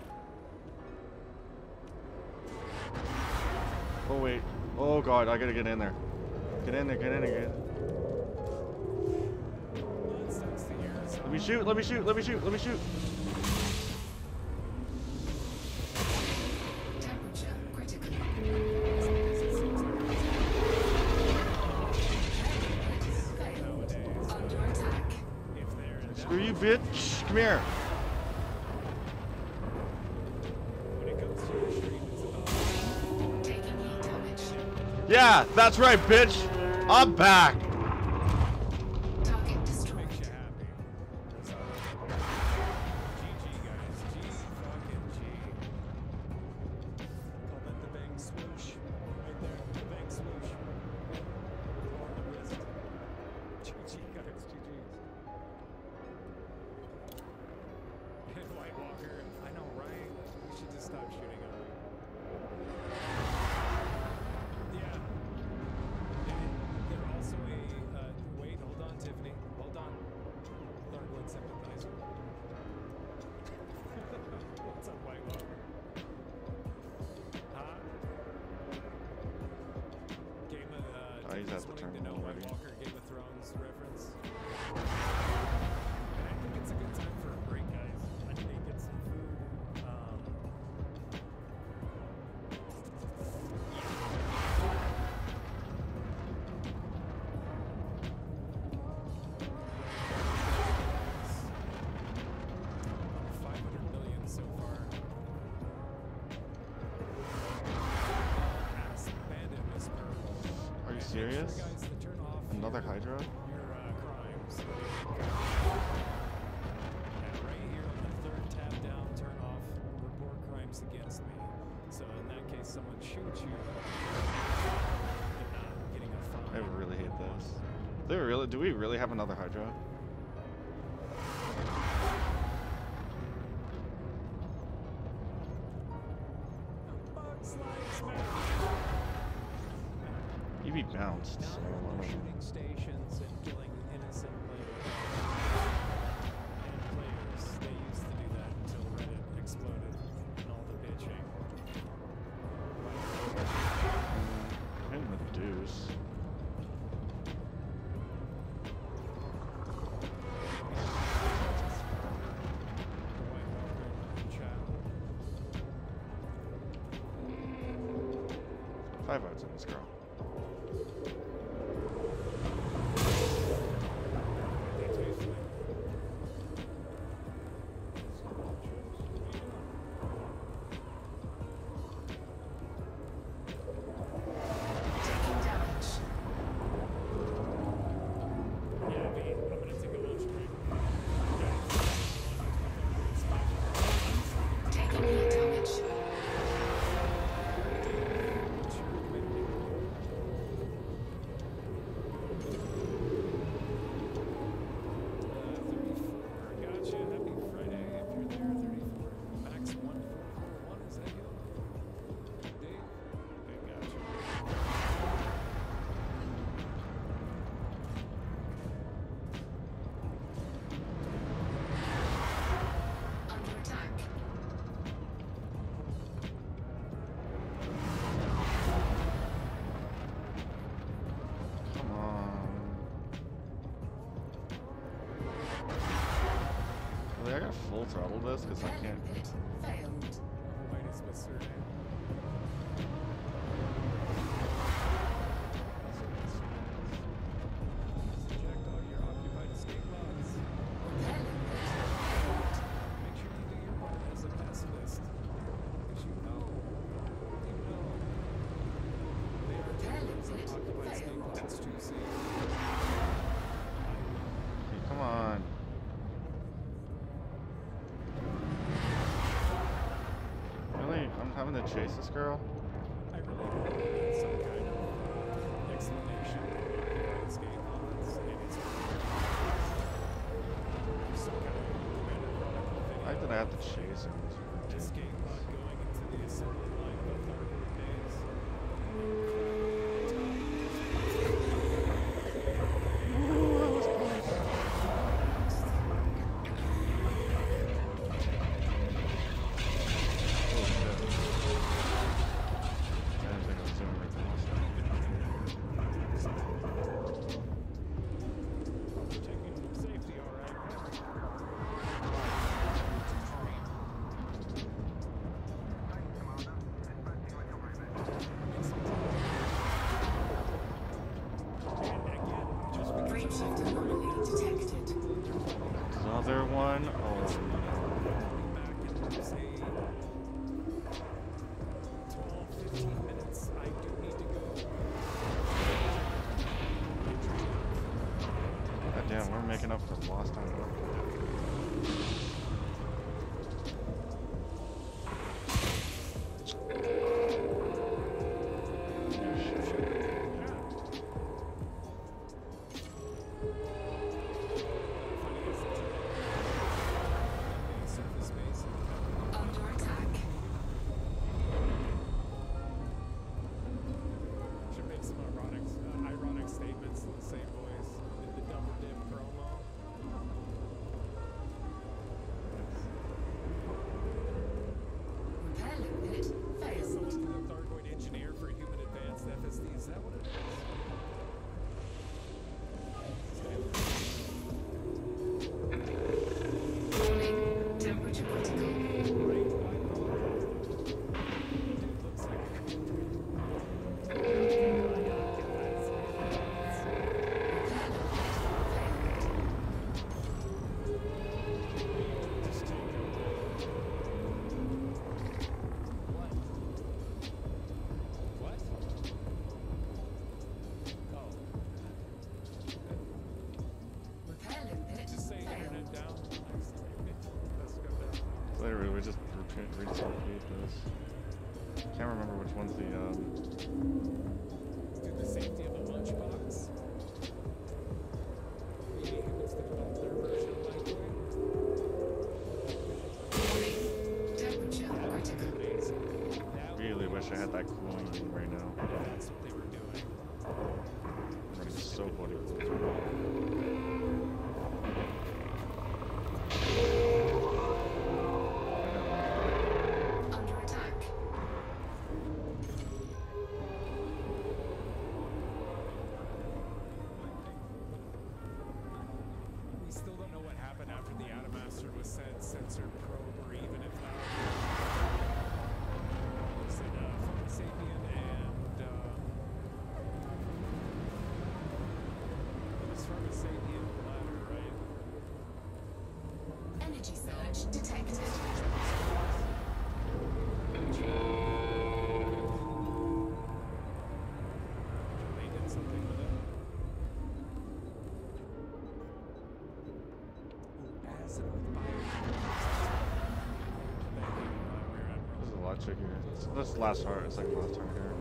Oh wait. Oh god, I gotta get in there. Get in there, get in there, get in.
Well, that sucks to hear. So
Let me shoot, let me shoot, let me shoot, let me shoot.
Temperature critical.
nowadays,
Under attack.
if they're in
Screw you, bitch. Come here.
when it comes to your stream, it's about
Taking heat damage.
Yeah, that's right, bitch. I'm back.
Target destroyed.
makes you happy. So, G G guys, G fucking G. Call that the bang swoosh, right there, the bang swoosh. On the wrist. G G guys, G Gs. And White Walker, I know, right? We should just stop shooting at him. Yeah. And they're also a, uh, wait, hold on, Tiffany. Hold on. Third sympathizer. What's up, White Walker? Huh? Game of, uh,
Oh, he's
Tiffany's
at the
wanting to know
terminal
White
already.
Walker Game of Thrones reference. And I think it's a good time for a break, guys. I need to get some food. Um, five hundred million so far. Mass Bandit Whisper.
Are you
And make
serious?
Sure, guys, to turn off
Another
your,
Hydra?
your uh, crimes. And right here on the third tab down, turn off report crimes against me. So in that case, someone shoots you, they're not getting a fine.
I really hate this. Do we really? Do we really have another Hydra?
Bugs Life Matter.
You be bounced.
Now
So
they're
I don't know.
shooting stations and killing innocent players. And players. They used to do that until Reddit exploded and all the bitching.
Five votes in this girl.
Taking damage.
Yeah, B, I'm gonna take a lunch break.
Taking heat damage.
Gotcha. Happy Friday. If you're there, thirty-four. Max one four four one. Is that you? Dave? Okay, gotcha.
Under attack.
Come on. Really, I gotta full throttle this because I can't.
Pit failed.
White is my surname. Eject all your occupied escape logs.
Repelling pit
Make sure you do your part as a pacifist. Because you know, you know, they are
Repelling
some
pit
occupied escape
failed.
logs too safe.
Hey, come on. Really? I'm having to chase this girl?
I really hope that some kind of uh, explanation of occupied escape logs and its some kind of commander protocol
The fact
video.
that I have to chase him is
Escape
ridiculous.
pod going into the assembly line of the Thargoid days.
Oh, shit. I didn't think I was doing right
Checking for safety, alright. And again, just because
Breach of anomaly detected.
Another one? Oh,
back in say twelve, fifteen minutes, I do need to go.
god damn, we're making up for lost time.
Surface base.
Under attack.
Should make some ironic, uh, ironic statements in the same voice in the Double Dip promo.
Repelling pit failed.
Someone the Thargoid engineer for human advanced F S D. Is that what it is?
Warning. Temperature critical.
Right, I apologize. It looks like What? Oh.
Repelling pit
Just say internet
failed.
down. Let's go down.
Later, we just repeat, repeat this. Can't remember which one's the, um,
Do the safety of a lunchbox. The humans developed their version of Lightweight.
Warning. Temperature critical.
Amazing. That
really wish I had that cooling in right now.
That's what they were doing.
I'm running so bloody close.
Under attack.
We still don't know what happened after the Atomaster was sent, censored probe, or even if that. Said uh, Sapien and uh,
lot trickier. It's, this last heart, it's like last heart here.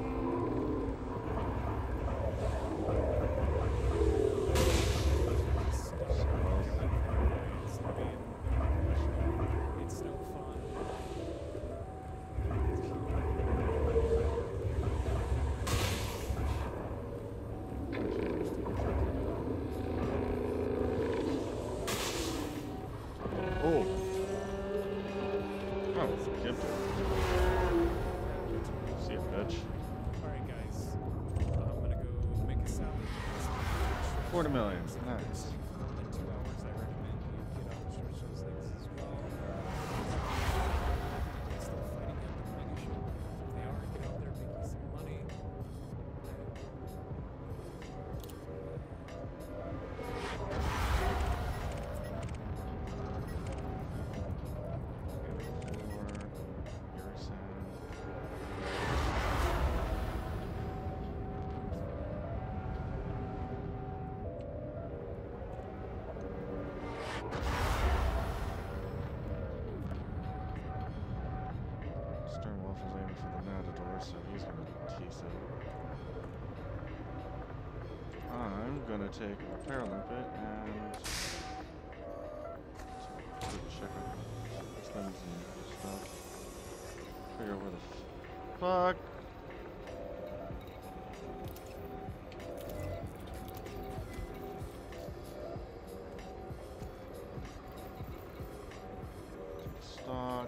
It's no fun.
Oh. Oh, gimped it. See a bitch.
Alright, guys. I'm gonna go make a salad.
Quarter million. Nice.
In two hours, I recommend you get on stretch those things as well. Still fighting at the mega ship. They are get out there making some money.
Stern Waffle's aiming for the Matador, so he's gonna tease it. I'm gonna take a repair limpet and take a quick check on this thing's stuff. Figure out where the fuck. Stock.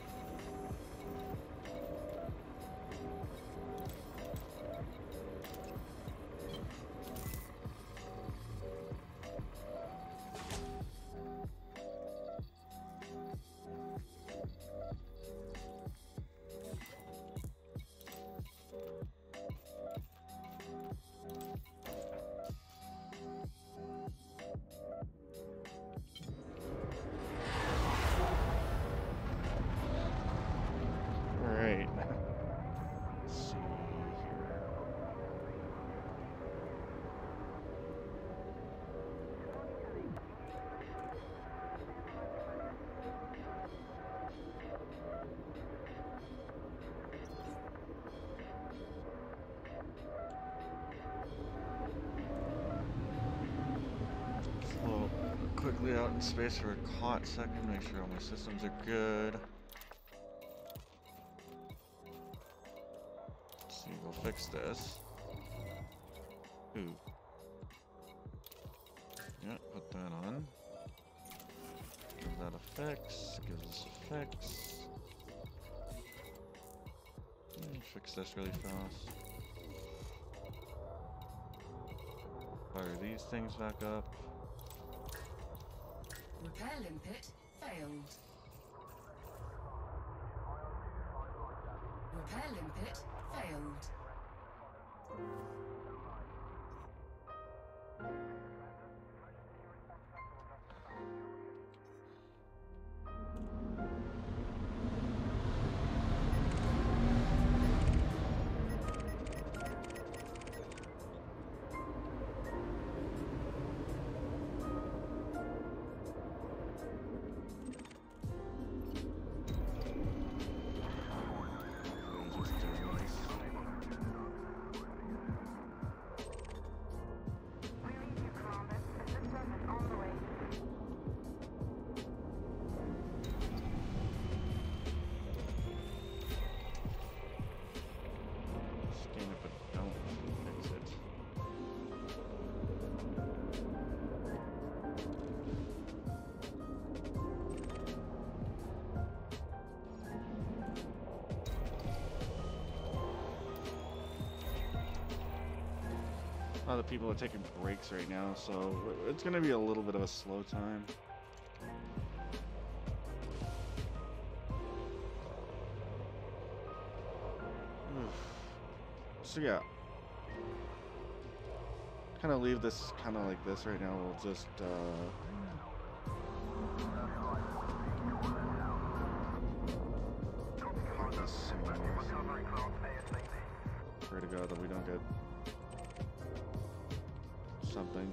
Alright. Let's see here. Float quickly out in space for a hot second, make sure all my systems are good. See, we'll fix this. Ooh. Yeah, put that on. Give that a fix. Gives us a fix. Hmm, fix this really fast. Fire these things back up.
Repair limpet failed. Repair limpet failed.
Scan it, but don't fix it. A lot of people are taking breaks right now, so it's gonna be a little bit of a slow time. So yeah, kind of leave this kind of like this right now. We'll just uh, pray to God that we don't get something.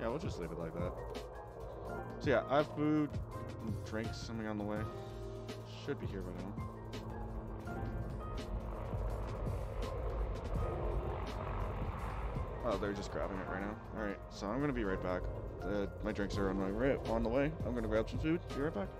Yeah, we'll just leave it like that. So yeah, I have food and drinks coming on the way. Should be here by now. Oh, they're just grabbing it right now. All right, so I'm gonna be right back. Uh, my drinks are on my right on the way. I'm gonna grab some food. Be right back.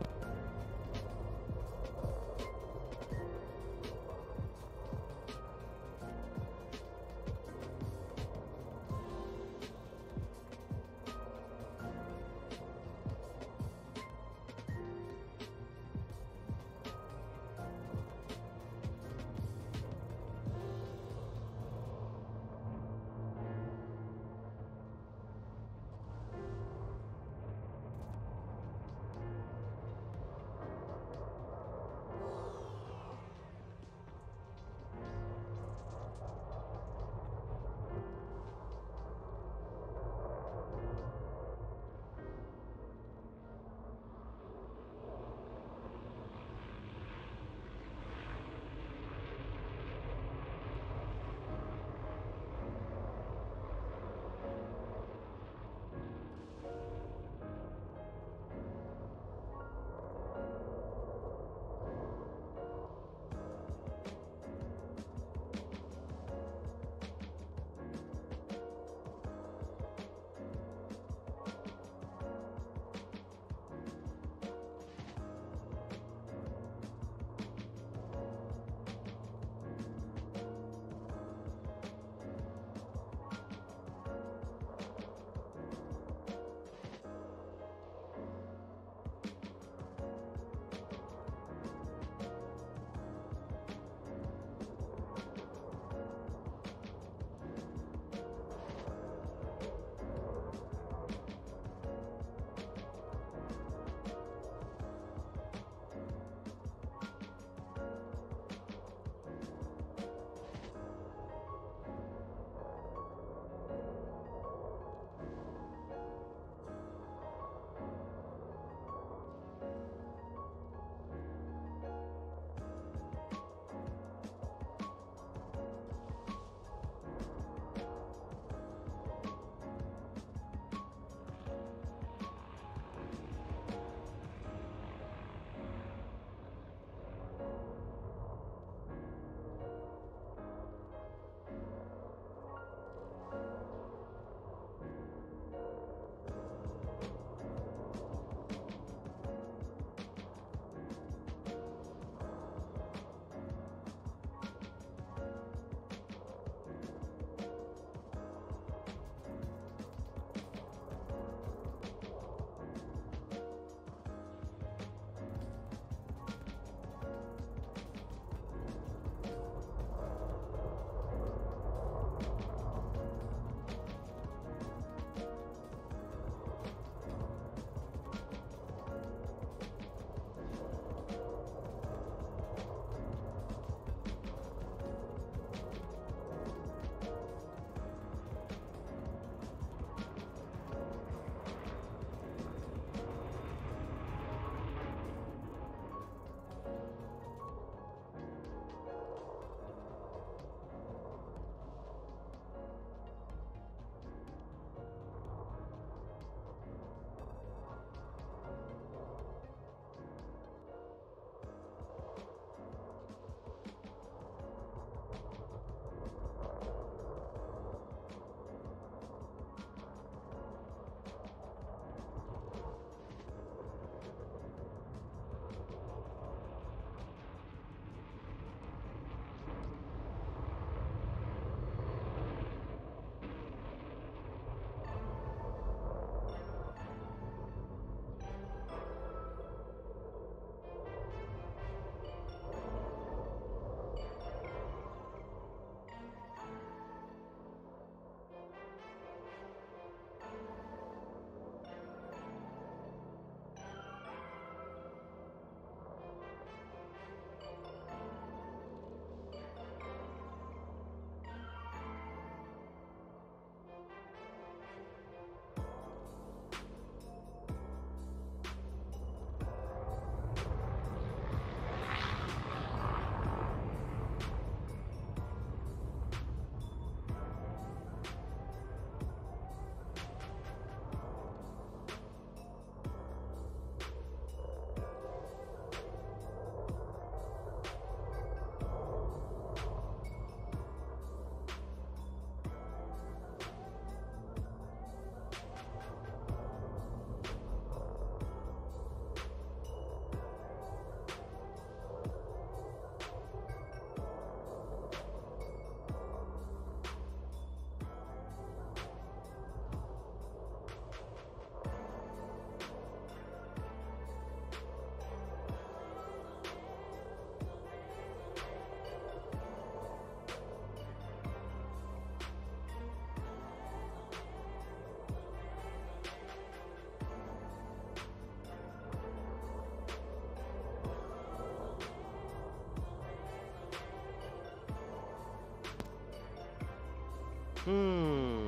Hmm.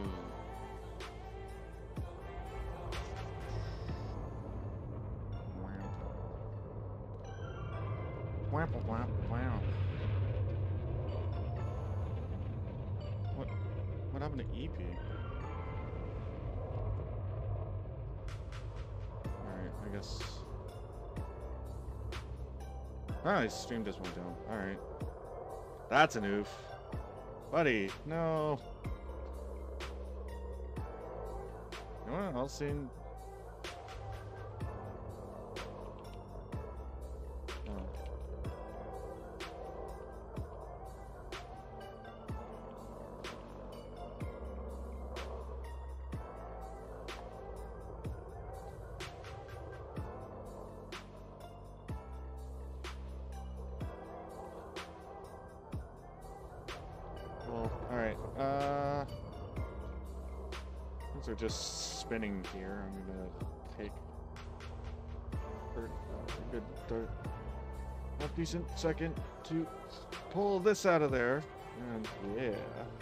Wow. Wow, wow, wow. What? What happened to E P? Alright, I guess. Oh, his stream just went down. Alright. That's an oof. Buddy, no. You know what? I'll see. Oh. Well, alright. Uh, things are just spinning here. I'm gonna take a, a good, dirt, a decent second to pull this out of there. And yeah.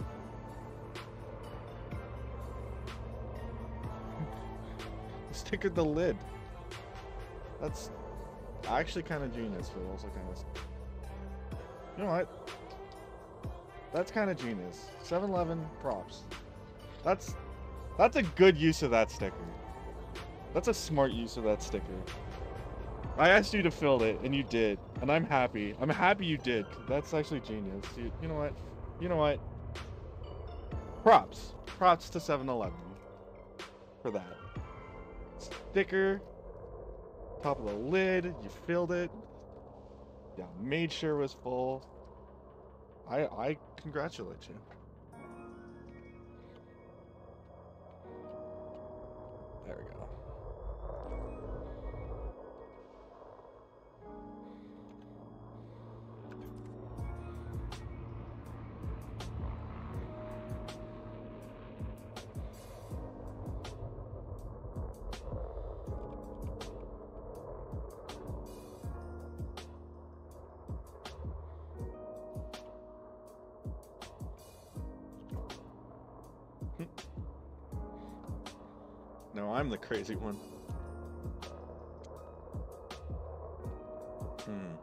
Stickered the lid. That's actually kind of genius, but also kind of. You know what? That's kind of genius. seven eleven props. That's that's a good use of that sticker. That's a smart use of that sticker. I asked you to fill it, and you did, and I'm happy. I'm happy you did. That's actually genius. You, you know what? You know what? Props. Props to seven eleven for that. Sticker. Top of the lid. You filled it. Yeah, made sure it was full. I I congratulate you. There we go. No, I'm the crazy one. Hmm.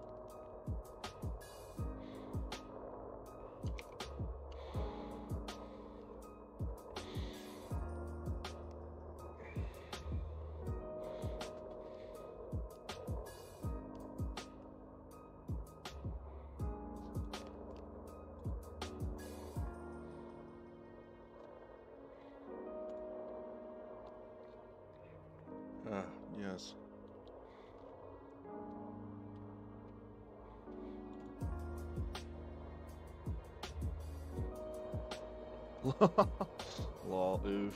Ah, yes. Lol, oof.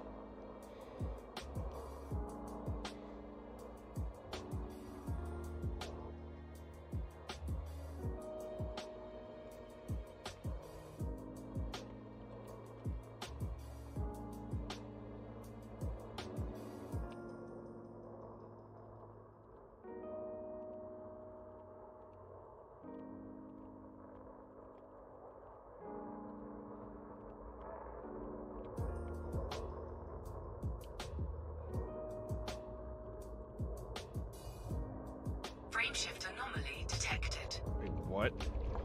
Frameshift anomaly detected.
Wait, what?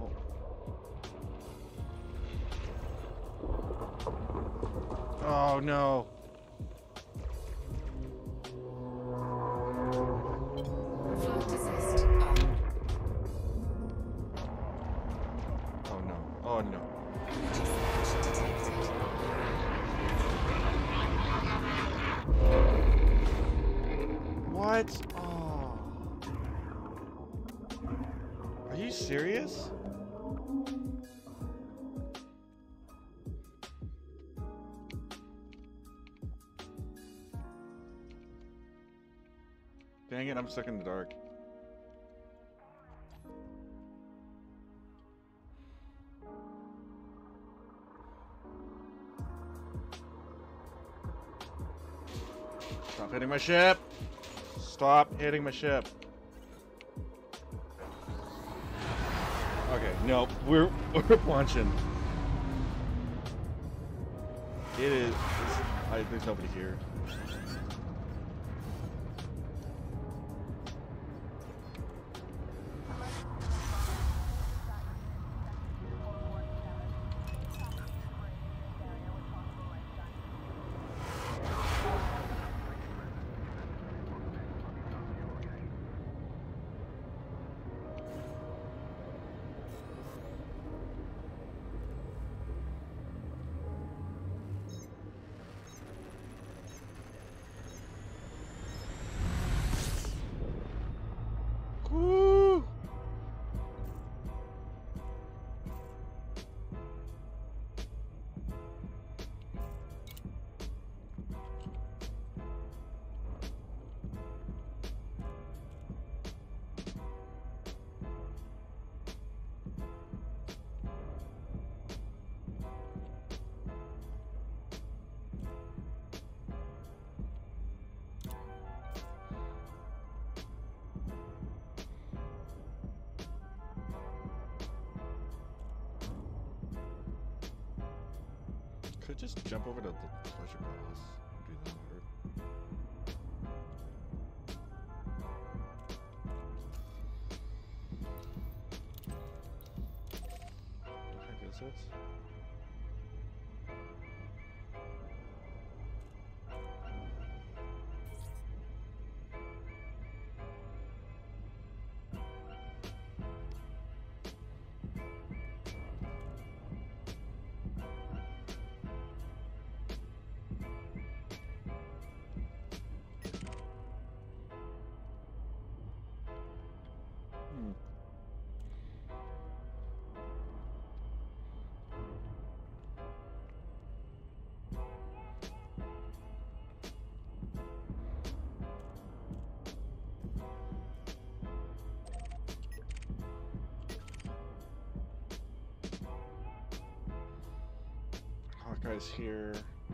Oh. Oh no.
Flight assist on.
Oh no. Oh no.
Dispatch detected.
What? Oh. Are you serious? Dang it, I'm stuck in the dark. Stop hitting my ship! Stop hitting my ship. Okay, no, we're we're punching. It is. It's, I, there's nobody here. Woo! Could just jump over to the pleasure palace. Do that. Or... I guess it's. Hmm. Hawkeye's here.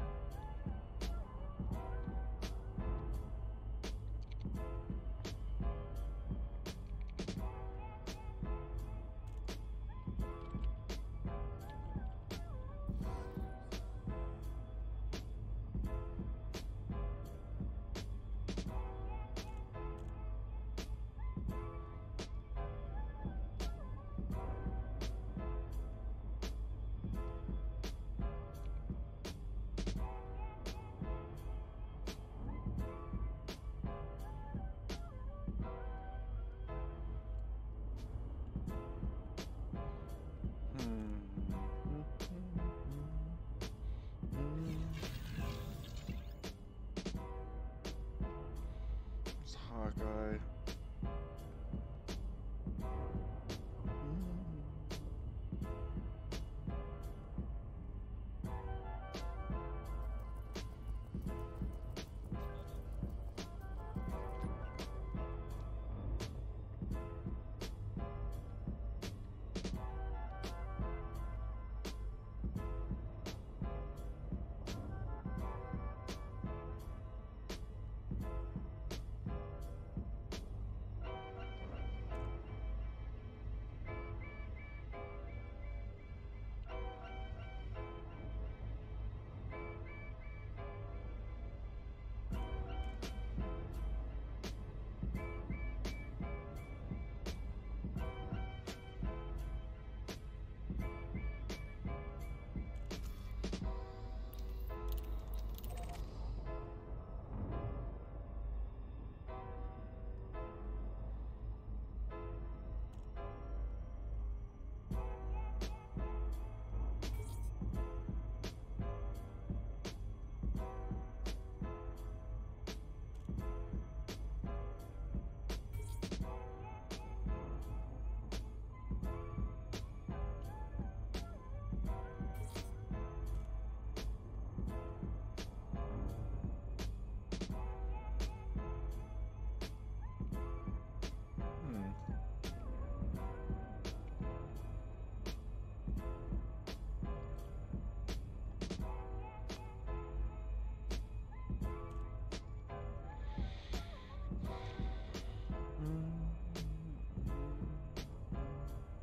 It's Hawkeye.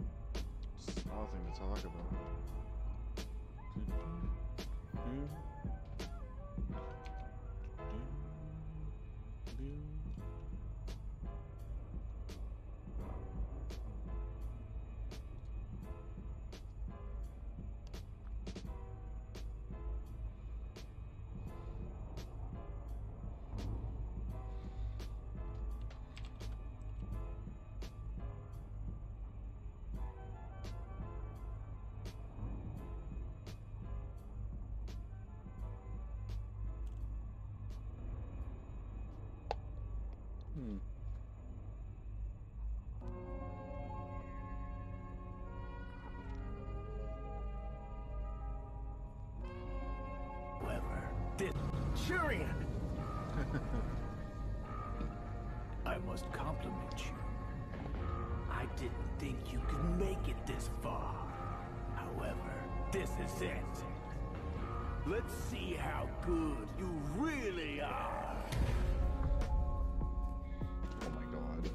Nothing to talk about. Hmm.
However, this Shurian! I must compliment you. I didn't think you could make it this far. However, this is it. Let's see how good you really are.
Oh my god.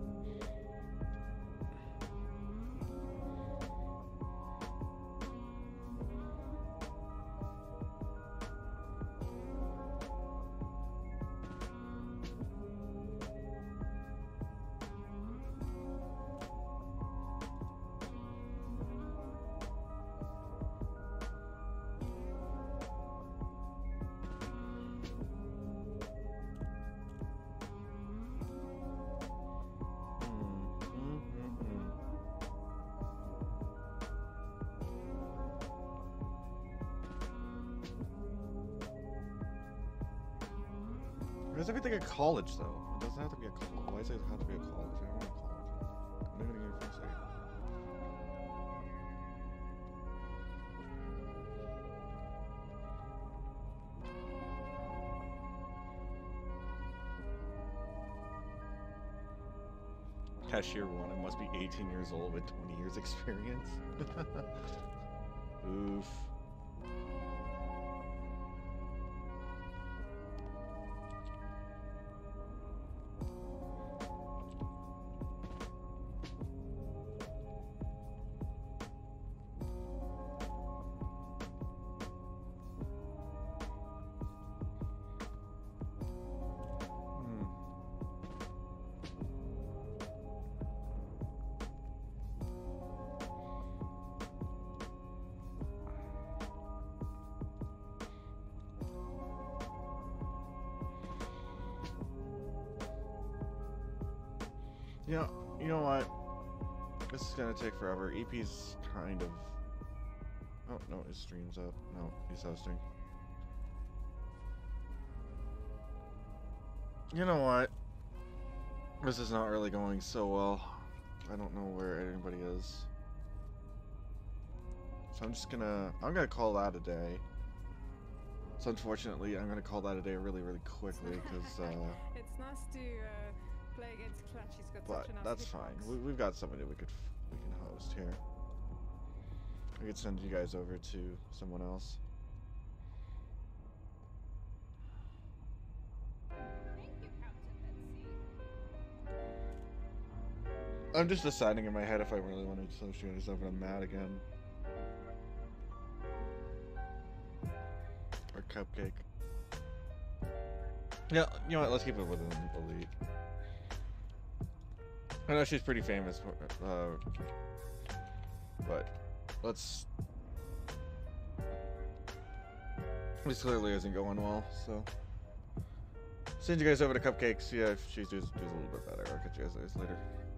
Why is everything a college though? It doesn't have to be a college. Why does it have to be a college? I don't want a college. I'm not gonna get it for a second. Cashier one, I must be eighteen years old with twenty years experience. Oof. You know, you know what? This is gonna take forever. E P's kind of. Oh no, his stream's up. No, he's hosting. You know what? This is not really going so well. I don't know where anybody is. So I'm just gonna. I'm gonna call that a day. So unfortunately, I'm gonna call that a day really, really quickly because. Uh,
It's nice to uh, play against Clutch. He's got
But
such a nice
that's
hitbox.
fine. We, we've got somebody we could f- we can host here. I could send you guys over to someone else. I'm just deciding in my head if I really want to associate myself with a Matt again. Or Cupcake. Yeah, you know what? Let's keep it within Elite. I know she's pretty famous, for, uh, but let's. This clearly isn't going well, so. Send you guys over to Cupcake, see if she does, does a little bit better. I'll catch you guys later.